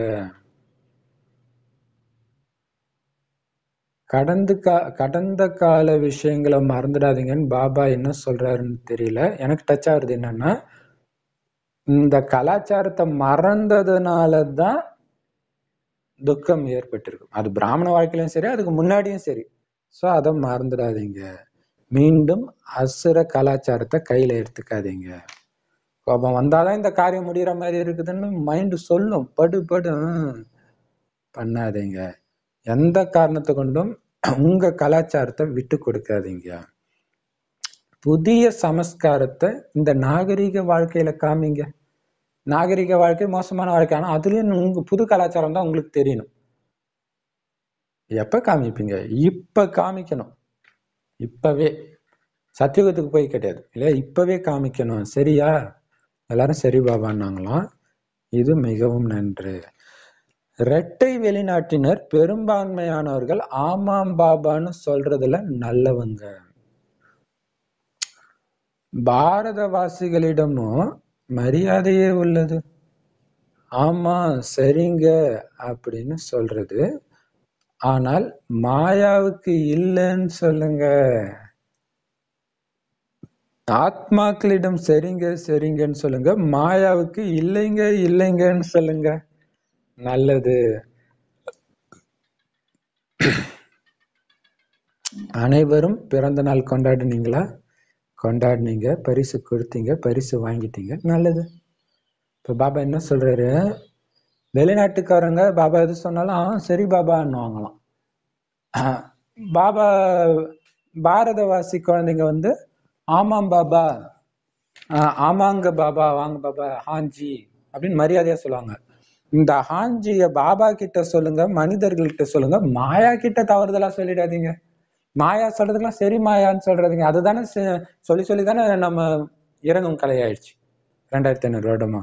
கடந்து கா கடந்த கால விஷயங்களை மறந்துடாதீங்கன்னு பாபா என்ன சொல்றாருன்னு தெரியல. எனக்கு டச் ஆகுறது என்னன்னா, இந்த கலாச்சாரத்தை மறந்ததுனாலதான் துக்கம் ஏற்பட்டிருக்கு. அது பிராமண வாழ்க்கையிலும் சரி, அதுக்கு முன்னாடியும் சரி. சோ அதை மறந்துடாதீங்க. மீண்டும் அசுர கலாச்சாரத்தை கையில எடுத்துக்காதீங்க. கோபம் வந்தாதான் இந்த காரியம் முடிகிற மாதிரி இருக்குதுன்னு மைண்ட் சொல்லும், படு படு பண்ணாதீங்க. எந்த காரணத்தை கொண்டும் உங்க கலாச்சாரத்தை விட்டு கொடுக்காதீங்க. புதிய சமஸ்காரத்தை இந்த நாகரிக வாழ்க்கையில காமிங்க. நாகரிக வாழ்க்கை மோசமான வாழ்க்கை, ஆனா அதுலயும் உங்க புது கலாச்சாரம் தான் உங்களுக்கு தெரியணும். எப்ப காமிப்பீங்க? இப்ப காமிக்கணும். இப்பவே சத்தியுகத்துக்கு போய் கிடையாது இல்லையா, இப்பவே காமிக்கணும். சரியா? எல்லாரும் சரி பாபான்னாங்களாம். இது மிகவும் நன்று. இரட்டை வெளிநாட்டினர் பெரும்பான்மையானவர்கள் ஆமாம் பாபான்னு சொல்றதுல நல்லவங்க. பாரதவாசிகளிடமும் மரியாதையே உள்ளது. ஆமா சரிங்க அப்படின்னு சொல்றது. ஆனால் மாயாவுக்கு இல்லைன்னு சொல்லுங்க. ஆத்மாக்களிடம் சரிங்க சரிங்கன்னு சொல்லுங்க, மாயாவுக்கு இல்லைங்க இல்லைங்கன்னு சொல்லுங்க. நல்லது. அனைவரும் பிறந்த நாள் கொண்டாடுனீங்களா? கொண்டாடினீங்க, பரிசு கொடுத்தீங்க, பரிசு வாங்கிட்டீங்க, நல்லது. இப்ப பாபா என்ன சொல்றாரு, வெளிநாட்டுக்காரங்க பாபா எது சொன்னாலும் சரி பாபான்னுவாங்களாம். பாபா பாரதவாசி குழந்தைங்க வந்து ஆமாம் பாபா, ஆமாங்க பாபா, வாங்க பாபா, ஹாஞ்சி அப்படின்னு மரியாதையா சொல்லுவாங்க. இந்த ஹாஞ்சிய பாபா கிட்ட சொல்லுங்க, மனிதர்கள்கிட்ட சொல்லுங்க, மாயா கிட்ட தவறுதலா சொல்லிடாதீங்க. மாயா சொல்றதுக்கெல்லாம் சரி மாயான்னு சொல்றதுங்க, அதுதானே சொல்லி சொல்லி தானே நம்ம இறங்கும் கலை ஆயிடுச்சு ரெண்டாயிரத்தி ஐநூறு வருடமா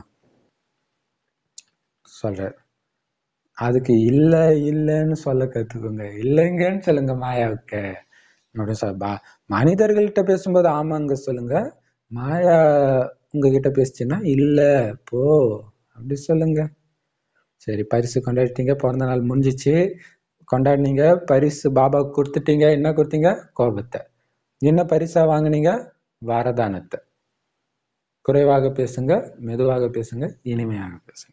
சொல்றாரு. அதுக்கு இல்ல இல்லைன்னு சொல்ல கத்துக்கோங்க, இல்லைங்கன்னு சொல்லுங்க மாயாவுக்கு. மனிதர்கள்கிட்ட பேசும்போது ஆமாங்க சொல்லுங்க, மாயா உங்ககிட்ட பேசுச்சுன்னா இல்ல போ அப்படி சொல்லுங்க. சரி, பரிசு கொண்டாடிட்டீங்க, பிறந்த நாள் முடிஞ்சிச்சு, கொண்டாடினீங்க, பரிசு பாபா கொடுத்துட்டீங்க. என்ன கொடுத்தீங்க? கோபத்தை. என்ன பரிசா வாங்கினீங்க? வரதானத்தை. குறைவாக பேசுங்க, மெதுவாக பேசுங்க, இனிமையாக பேசுங்க.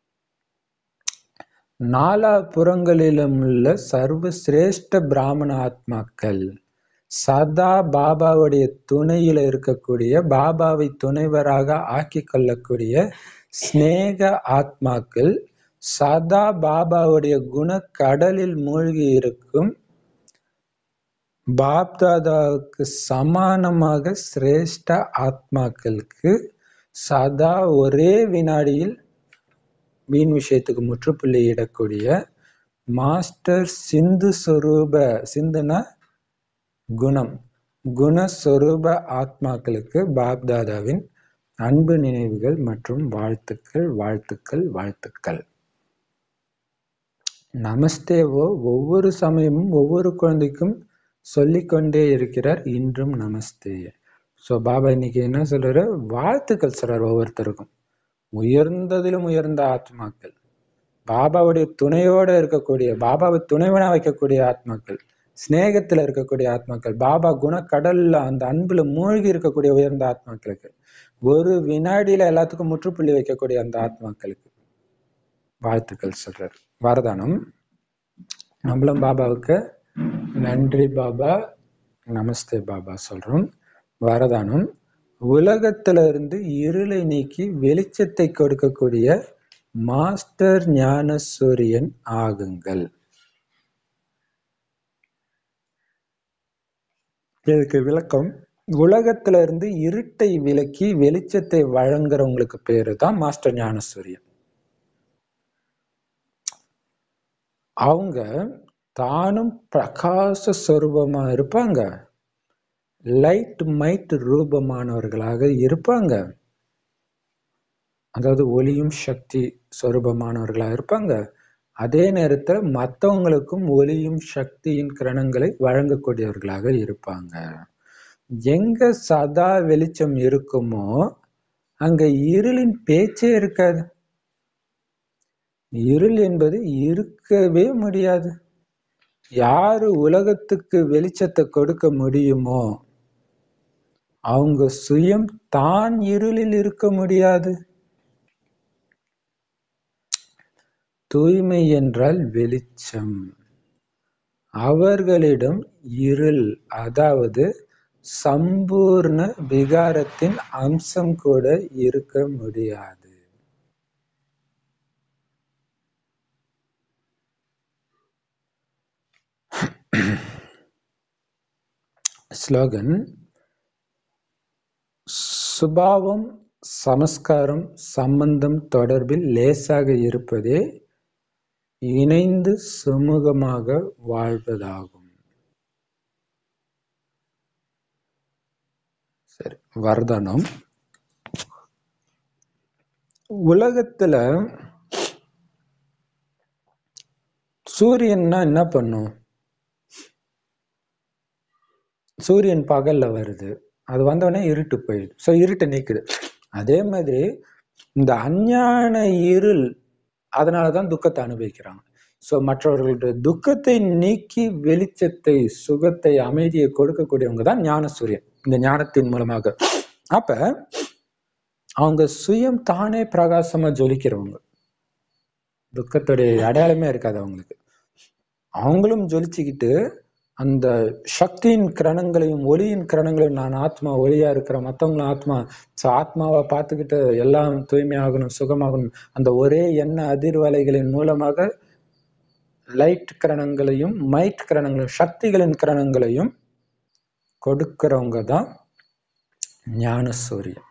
நாலா புறங்களிலும் உள்ள சர்வ சிரேஷ்ட பிராமண ஆத்மாக்கள், சதா பாபாவுடைய துணையில இருக்கக்கூடிய, பாபாவை துணைவராக ஆக்கி கொள்ளக்கூடிய ஸ்நேக ஆத்மாக்கள், சதா பாபாவுடைய குண கடலில் மூழ்கி இருக்கும் பாப்தாதாவுக்கு சமானமாக சிரேஷ்ட ஆத்மாக்களுக்கு சதா ஒரே வினாடியில் வீண் விஷயத்துக்கு முற்றுப்புள்ளி இடக்கூடிய மாஸ்டர் சிந்து சொரூப, சிந்துனா குணம், குணஸ்வரூப ஆத்மாக்களுக்கு பாப்தாதாவின் அன்பு நினைவுகள் மற்றும் வாழ்த்துக்கள் வாழ்த்துக்கள் வாழ்த்துக்கள். நமஸ்தேவோ ஒவ்வொரு சமயமும் ஒவ்வொரு குழந்தைக்கும் சொல்லிக்கொண்டே இருக்கிறார், இன்றும் நமஸ்தே. ஸோ பாபா இன்னைக்கு என்ன சொல்றாரு, வாழ்த்துக்கள் சொல்றாரு ஒவ்வொருத்தருக்கும். உயர்ந்ததிலும் உயர்ந்த ஆத்மாக்கள், பாபாவுடைய துணையோட இருக்கக்கூடிய, பாபாவை துணைவனா வைக்கக்கூடிய ஆத்மாக்கள், ஸ்நேகத்துல இருக்கக்கூடிய ஆத்மாக்கள், பாபா குணக்கடல்ல அந்த அன்புல மூழ்கி இருக்கக்கூடிய உயர்ந்த ஆத்மாக்களுக்கு, ஒரு வினாடியில எல்லாத்துக்கும் முற்றுப்புள்ளி வைக்கக்கூடிய அந்த ஆத்மாக்களுக்கு வாழ்த்துக்கள் சொல்றாரு. வரதானம். நம்மளும் பாபாவுக்கு நன்றி பாபா, நமஸ்தே பாபா சொல்றோம். வரதானம். உலகத்துல இருந்து இருளை நீக்கி வெளிச்சத்தை கொடுக்கக்கூடிய மாஸ்டர் ஞான சூரியன் ஆகுங்கள். இதுக்கு விளக்கம், உலகத்துல இருந்து இருட்டை விலக்கி வெளிச்சத்தை வழங்குறவங்களுக்கு பேரு தான் மாஸ்டர் ஞான சூரியன். அவங்க தானும் பிரகாச சொரூபமா இருப்பாங்க, லைட் மைட் ரூபமானவர்களாக இருப்பாங்க, அதாவது ஒளியும் சக்தி சொரூபமானவர்களாக இருப்பாங்க. அதே நேரத்துல மற்றவங்களுக்கும் ஒளியும் சக்தியின் கிரணங்களை வழங்கக்கூடியவர்களாக இருப்பாங்க. எங்க சதா வெளிச்சம் இருக்குமோ அங்க இருளின் பேச்சே இருக்காது. இருள் என்பது இருக்கவே முடியாது. யாரு உலகத்துக்கு வெளிச்சத்தை கொடுக்க முடியுமோ அவங்க சுயம் தான் இருளில் இருக்க முடியாது. தூய்மை என்றால் வெளிச்சம். அவர்களிடம் இருள், அதாவது சம்பூர்ண விகாரத்தின் அம்சம் கூட இருக்க முடியாது. ஸ்லோகன். சுபாவம், சமஸ்காரம், சம்பந்தம் தொடர்பில் லேசாக இருப்பதே இணைந்து சுமூகமாக வாழ்வதாகும். சரி, வர்தனம். உலகத்துல சூரியன்னா என்ன பண்ணும்? சூரியன் பகல்ல வருது, அது வந்தோடனே இருட்டு போயிடுது. ஸோ இருட்டு நீக்குது. அதே மாதிரி இந்த அஞ்ஞான இருள், அதனாலதான் துக்கத்தை அனுபவிக்கிறாங்க. ஸோ மற்றவர்களுடைய துக்கத்தை நீக்கி வெளிச்சத்தை, சுகத்தை, அமைதியை கொடுக்கக்கூடியவங்க தான் ஞான சூரியன், இந்த ஞானத்தின் மூலமாக. அப்ப அவங்க சுயம் தானே பிரகாசமா ஜொலிக்கிறவங்க. துக்கத்துடைய அடையாளமே இருக்காது அவங்களுக்கு. அவங்களும் ஜொலிச்சுக்கிட்டு அந்த சக்தியின் கிரணங்களையும் ஒளியின் கிரணங்களையும், நான் ஆத்மா ஒளியா இருக்கிறேன், மற்றவங்களும் ஆத்மா, ஸோ ஆத்மாவை பார்த்துக்கிட்டு எல்லாம் தூய்மையாகணும், சுகமாகணும், அந்த ஒரே எண்ண அதிர்வலைகளின் மூலமாக லைட் கிரணங்களையும் மைட் கிரணங்களையும் சக்திகளின் கிரணங்களையும் கொடுக்கிறவங்க தான் ஞான சூரியன்.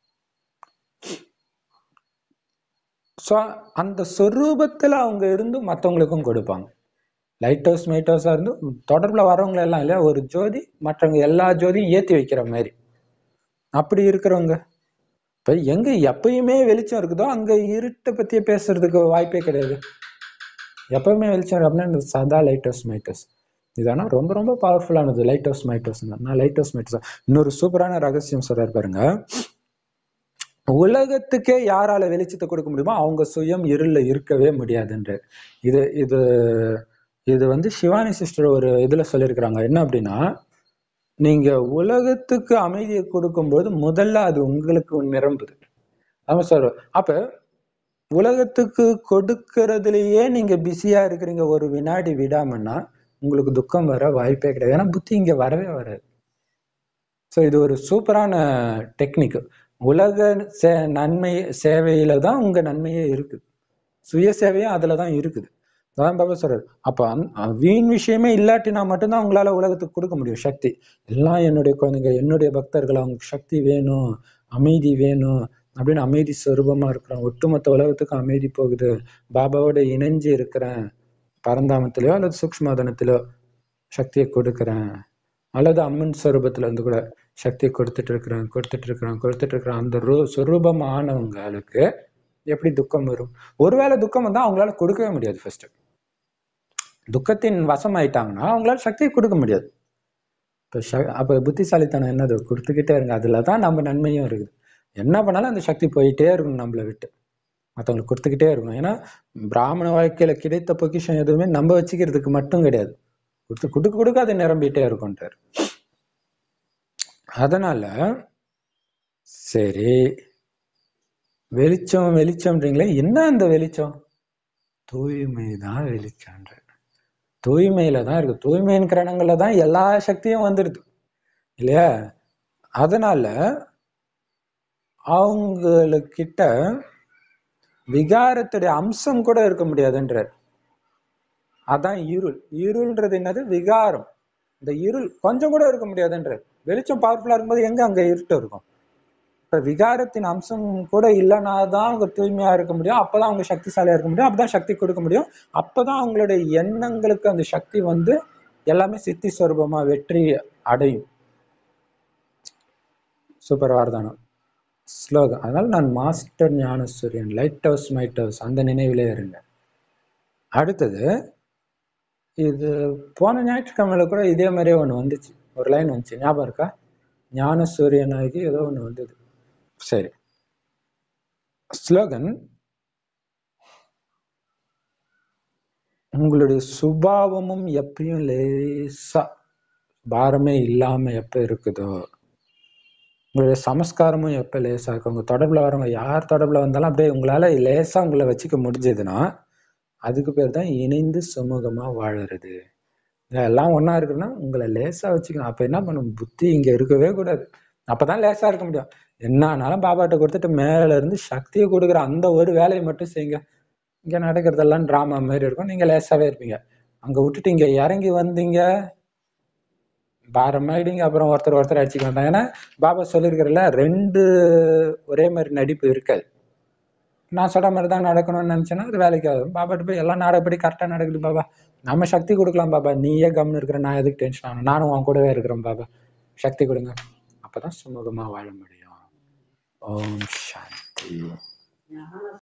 ஸோ அந்த சொரூபத்துல அவங்க இருந்து மற்றவங்களுக்கும் கொடுப்பாங்க. லைட் ஹவுஸ் மைட் ஹவுஸா இருந்து தொடர்புல வரவங்க எல்லாம் இல்லையா, ஒரு ஜோதி மற்றவங்க எல்லா ஜோதியும் ஏற்றி வைக்கிற மாதிரி அப்படி இருக்கிறவங்க. இப்ப எங்க எப்பயுமே வெளிச்சம் இருக்குதோ அங்க இருட்டை பத்தியே பேசுறதுக்கு வாய்ப்பே கிடையாது. எப்பவுமே வெளிச்சம் இருக்கு அப்படின்னா சதா லைட் ஹவுஸ் மைட் ஹவுஸ். இதானா ரொம்ப ரொம்ப பவர்ஃபுல்லானது லைட் ஹவுஸ் மைட் ஹவுஸ். நான் லைட் ஹவுஸ் மைட் ஹவுஸ் இன்னொரு சூப்பரான ரகசியம் சொல்றாரு பாருங்க. உலகத்துக்கே யாரால வெளிச்சத்தை கொடுக்க முடியுமோ அவங்க சுயம் இருள்ல இருக்கவே முடியாதுன்ற. இது இது இது வந்து சிவானி சிஸ்டர் ஒரு இதுல சொல்லியிருக்கிறாங்க. என்ன அப்படின்னா, நீங்க உலகத்துக்கு அமைதியை கொடுக்கும்போது முதல்ல அது உங்களுக்கு நிரம்புது. ஆமா சார். அப்ப உலகத்துக்கு கொடுக்கறதுலயே நீங்க பிஸியா இருக்கிறீங்க ஒரு வினாடி விடாமன்னா உங்களுக்கு துக்கம் வர வாய்ப்பே கிடையாது. ஏன்னா புத்தி இங்க வரவே வராது. ஸோ இது ஒரு சூப்பரான டெக்னிக். உலக சே நன்மை சேவையில தான் உங்க நன்மையே இருக்குது. சுய சேவையும் அதுலதான் இருக்குது. அதான் பாபா சொல்றாரு. அப்ப வீண் விஷயமே இல்லாட்டினா மட்டும்தான் உங்களால உலகத்துக்கு கொடுக்க முடியும் சக்தி. எல்லாம் என்னுடைய குழந்தைங்க, என்னுடைய பக்தர்கள், அவங்களுக்கு சக்தி வேணும், அமைதி வேணும் அப்படின்னு அமைதி சொரூபமா இருக்கிறோம். ஒட்டுமொத்த உலகத்துக்கும் அமைதி போகுது, பாபாவோட இணைஞ்சு இருக்கிறேன், பரந்தாமத்திலயோ அல்லது சூக்ஷ்மதனத்திலோ சக்தியை கொடுக்குறேன், அல்லது அம்மன் சொரூபத்துல இருந்து கூட சக்தியை கொடுத்துட்டு இருக்கிறேன் கொடுத்துட்டு இருக்கிறேன் கொடுத்துட்டு இருக்கிறேன் அந்த ரூ சொரூபமானவங்களுக்கு எப்படி துக்கம் வரும்? ஒருவேளை துக்கம் வந்தா அவங்களால கொடுக்கவே முடியாது. ஃபர்ஸ்ட் துக்கத்தின் வசம் ஆயிட்டாங்கன்னா அவங்களால சக்தியை கொடுக்க முடியாது. இப்போ அப்ப புத்திசாலித்தனம் என்னது? கொடுத்துக்கிட்டே இருங்க. அதுலதான் நம்ம நன்மையும் இருக்குது. என்ன பண்ணாலும் அந்த சக்தி போயிட்டே இருக்கணும், நம்மளை விட்டு மற்றவங்களுக்கு கொடுத்துக்கிட்டே இருக்கணும். ஏன்னா பிராமண வாழ்க்கையில கிடைத்த பொக்கிஷம் எதுவுமே நம்ம வச்சுக்கிறதுக்கு மட்டும் கிடையாது, கொடுத்து கொடுக்க கொடுக்க அது நிரம்பிட்டே இருக்கும்ன்றார். அதனால சரி, வெளிச்சம் வெளிச்சம்ன்றீங்களே, என்ன அந்த வெளிச்சம்? தூய்மை தான் வெளிச்சம்ன்ற. தூய்மையில தான் இருக்கு. தூய்மையின் கிரணங்கள்ல தான் எல்லா சக்தியும் வந்துடுது இல்லையா? அதனால அவங்களுக்கிட்ட விகாரத்துடைய அம்சம் கூட இருக்க முடியாதுன்றார். அதான் இருள். இருள்ன்றது என்னது? விகாரம். இந்த இருள் கொஞ்சம் கூட இருக்க முடியாதுன்றார். வெளிச்சம் பவர்ஃபுல்லா இருக்கும்போது எங்க அங்க இருட்டு இருக்கும்? இப்ப விகாரத்தின் அம்சம் கூட இல்லைனாதான் அவங்க தூய்மையா இருக்க முடியும். அப்பதான் அவங்க சக்திசாலியா இருக்க முடியும். அப்பதான் சக்தி கொடுக்க முடியும். அப்பதான் அவங்களுடைய எண்ணங்களுக்கு அந்த சக்தி வந்து எல்லாமே சித்தி சொரூபமா வெற்றி அடையும். சூப்பர் வார்தானம் ஸ்லோகம். அதனால நான் மாஸ்டர் ஞான சூரியன், லைட் ஹவுஸ் மைட் ஹவுஸ், அந்த நினைவிலே இருங்க. அடுத்தது இது போன ஞாயிற்றுக்கிழமையில கூட இதே மாதிரியே ஒண்ணு வந்துச்சு, ஒரு லைன் வந்துச்சு, ஞாபகம் இருக்கா? ஞான சூரியனாகி ஏதோ ஒண்ணு வந்தது. சரி, ஸ்லோகன். உங்களுடைய சுபாவமும் எப்பயும் லேசா பாரமே இல்லாம எப்ப இருக்குதோ, உங்களுடைய சமஸ்காரமும் எப்ப லேசா இருக்கு, உங்க தொடர்புல வரவங்க யார் தொடர்புல வந்தாலும் அப்படியே உங்களால லேசா உங்களை வச்சுக்க முடிஞ்சதுன்னா அதுக்கு பேர் தான் இணைந்து சுமூகமா வாழறது. எல்லாம் ஒன்னா இருக்குன்னா உங்களை லேசா வச்சுக்கணும். அப்ப என்ன பண்ணும்? புத்தி இங்க இருக்கவே கூடாது. அப்பதான் லேசா இருக்க முடியும். என்னானாலும் பாபாட்ட கொடுத்துட்டு மேல இருந்து சக்தியை கொடுக்குற அந்த ஒரு வேலையை மட்டும் செய்யுங்க. இங்க நடக்கிறதெல்லாம் டிராமா மாதிரி இருக்கும், நீங்க லேசாவே இருப்பீங்க. அங்க விட்டுட்டு இங்க இறங்கி வந்தீங்க பாரமாயிடுங்க, அப்புறம் ஒருத்தர் ஒருத்தர் அடிச்சுக்க மாட்டாங்க. ஏன்னா பாபா சொல்லியிருக்கிறல்ல, ரெண்டு ஒரே மாதிரி நடிப்பு இருக்காது. நான் சொல்ற மாதிரி தான் நடக்கணும்னு நினைச்சேன்னா அது வேலைக்கு ஆகும். பாபாட்ட போய் எல்லாம் நாடகப்படி கரெக்டா நடக்குது பாபா, நம்ம சக்தி கொடுக்கலாம் பாபா, நீயே கம்னு இருக்கிற, நான் எதுக்கு டென்ஷன் ஆகணும், நானும் உன் கூடவே இருக்கிறேன் பாபா, சக்தி கொடுங்க. அப்பதான் சுமூகமா வாழ முடியும். ஓம் சாந்தி.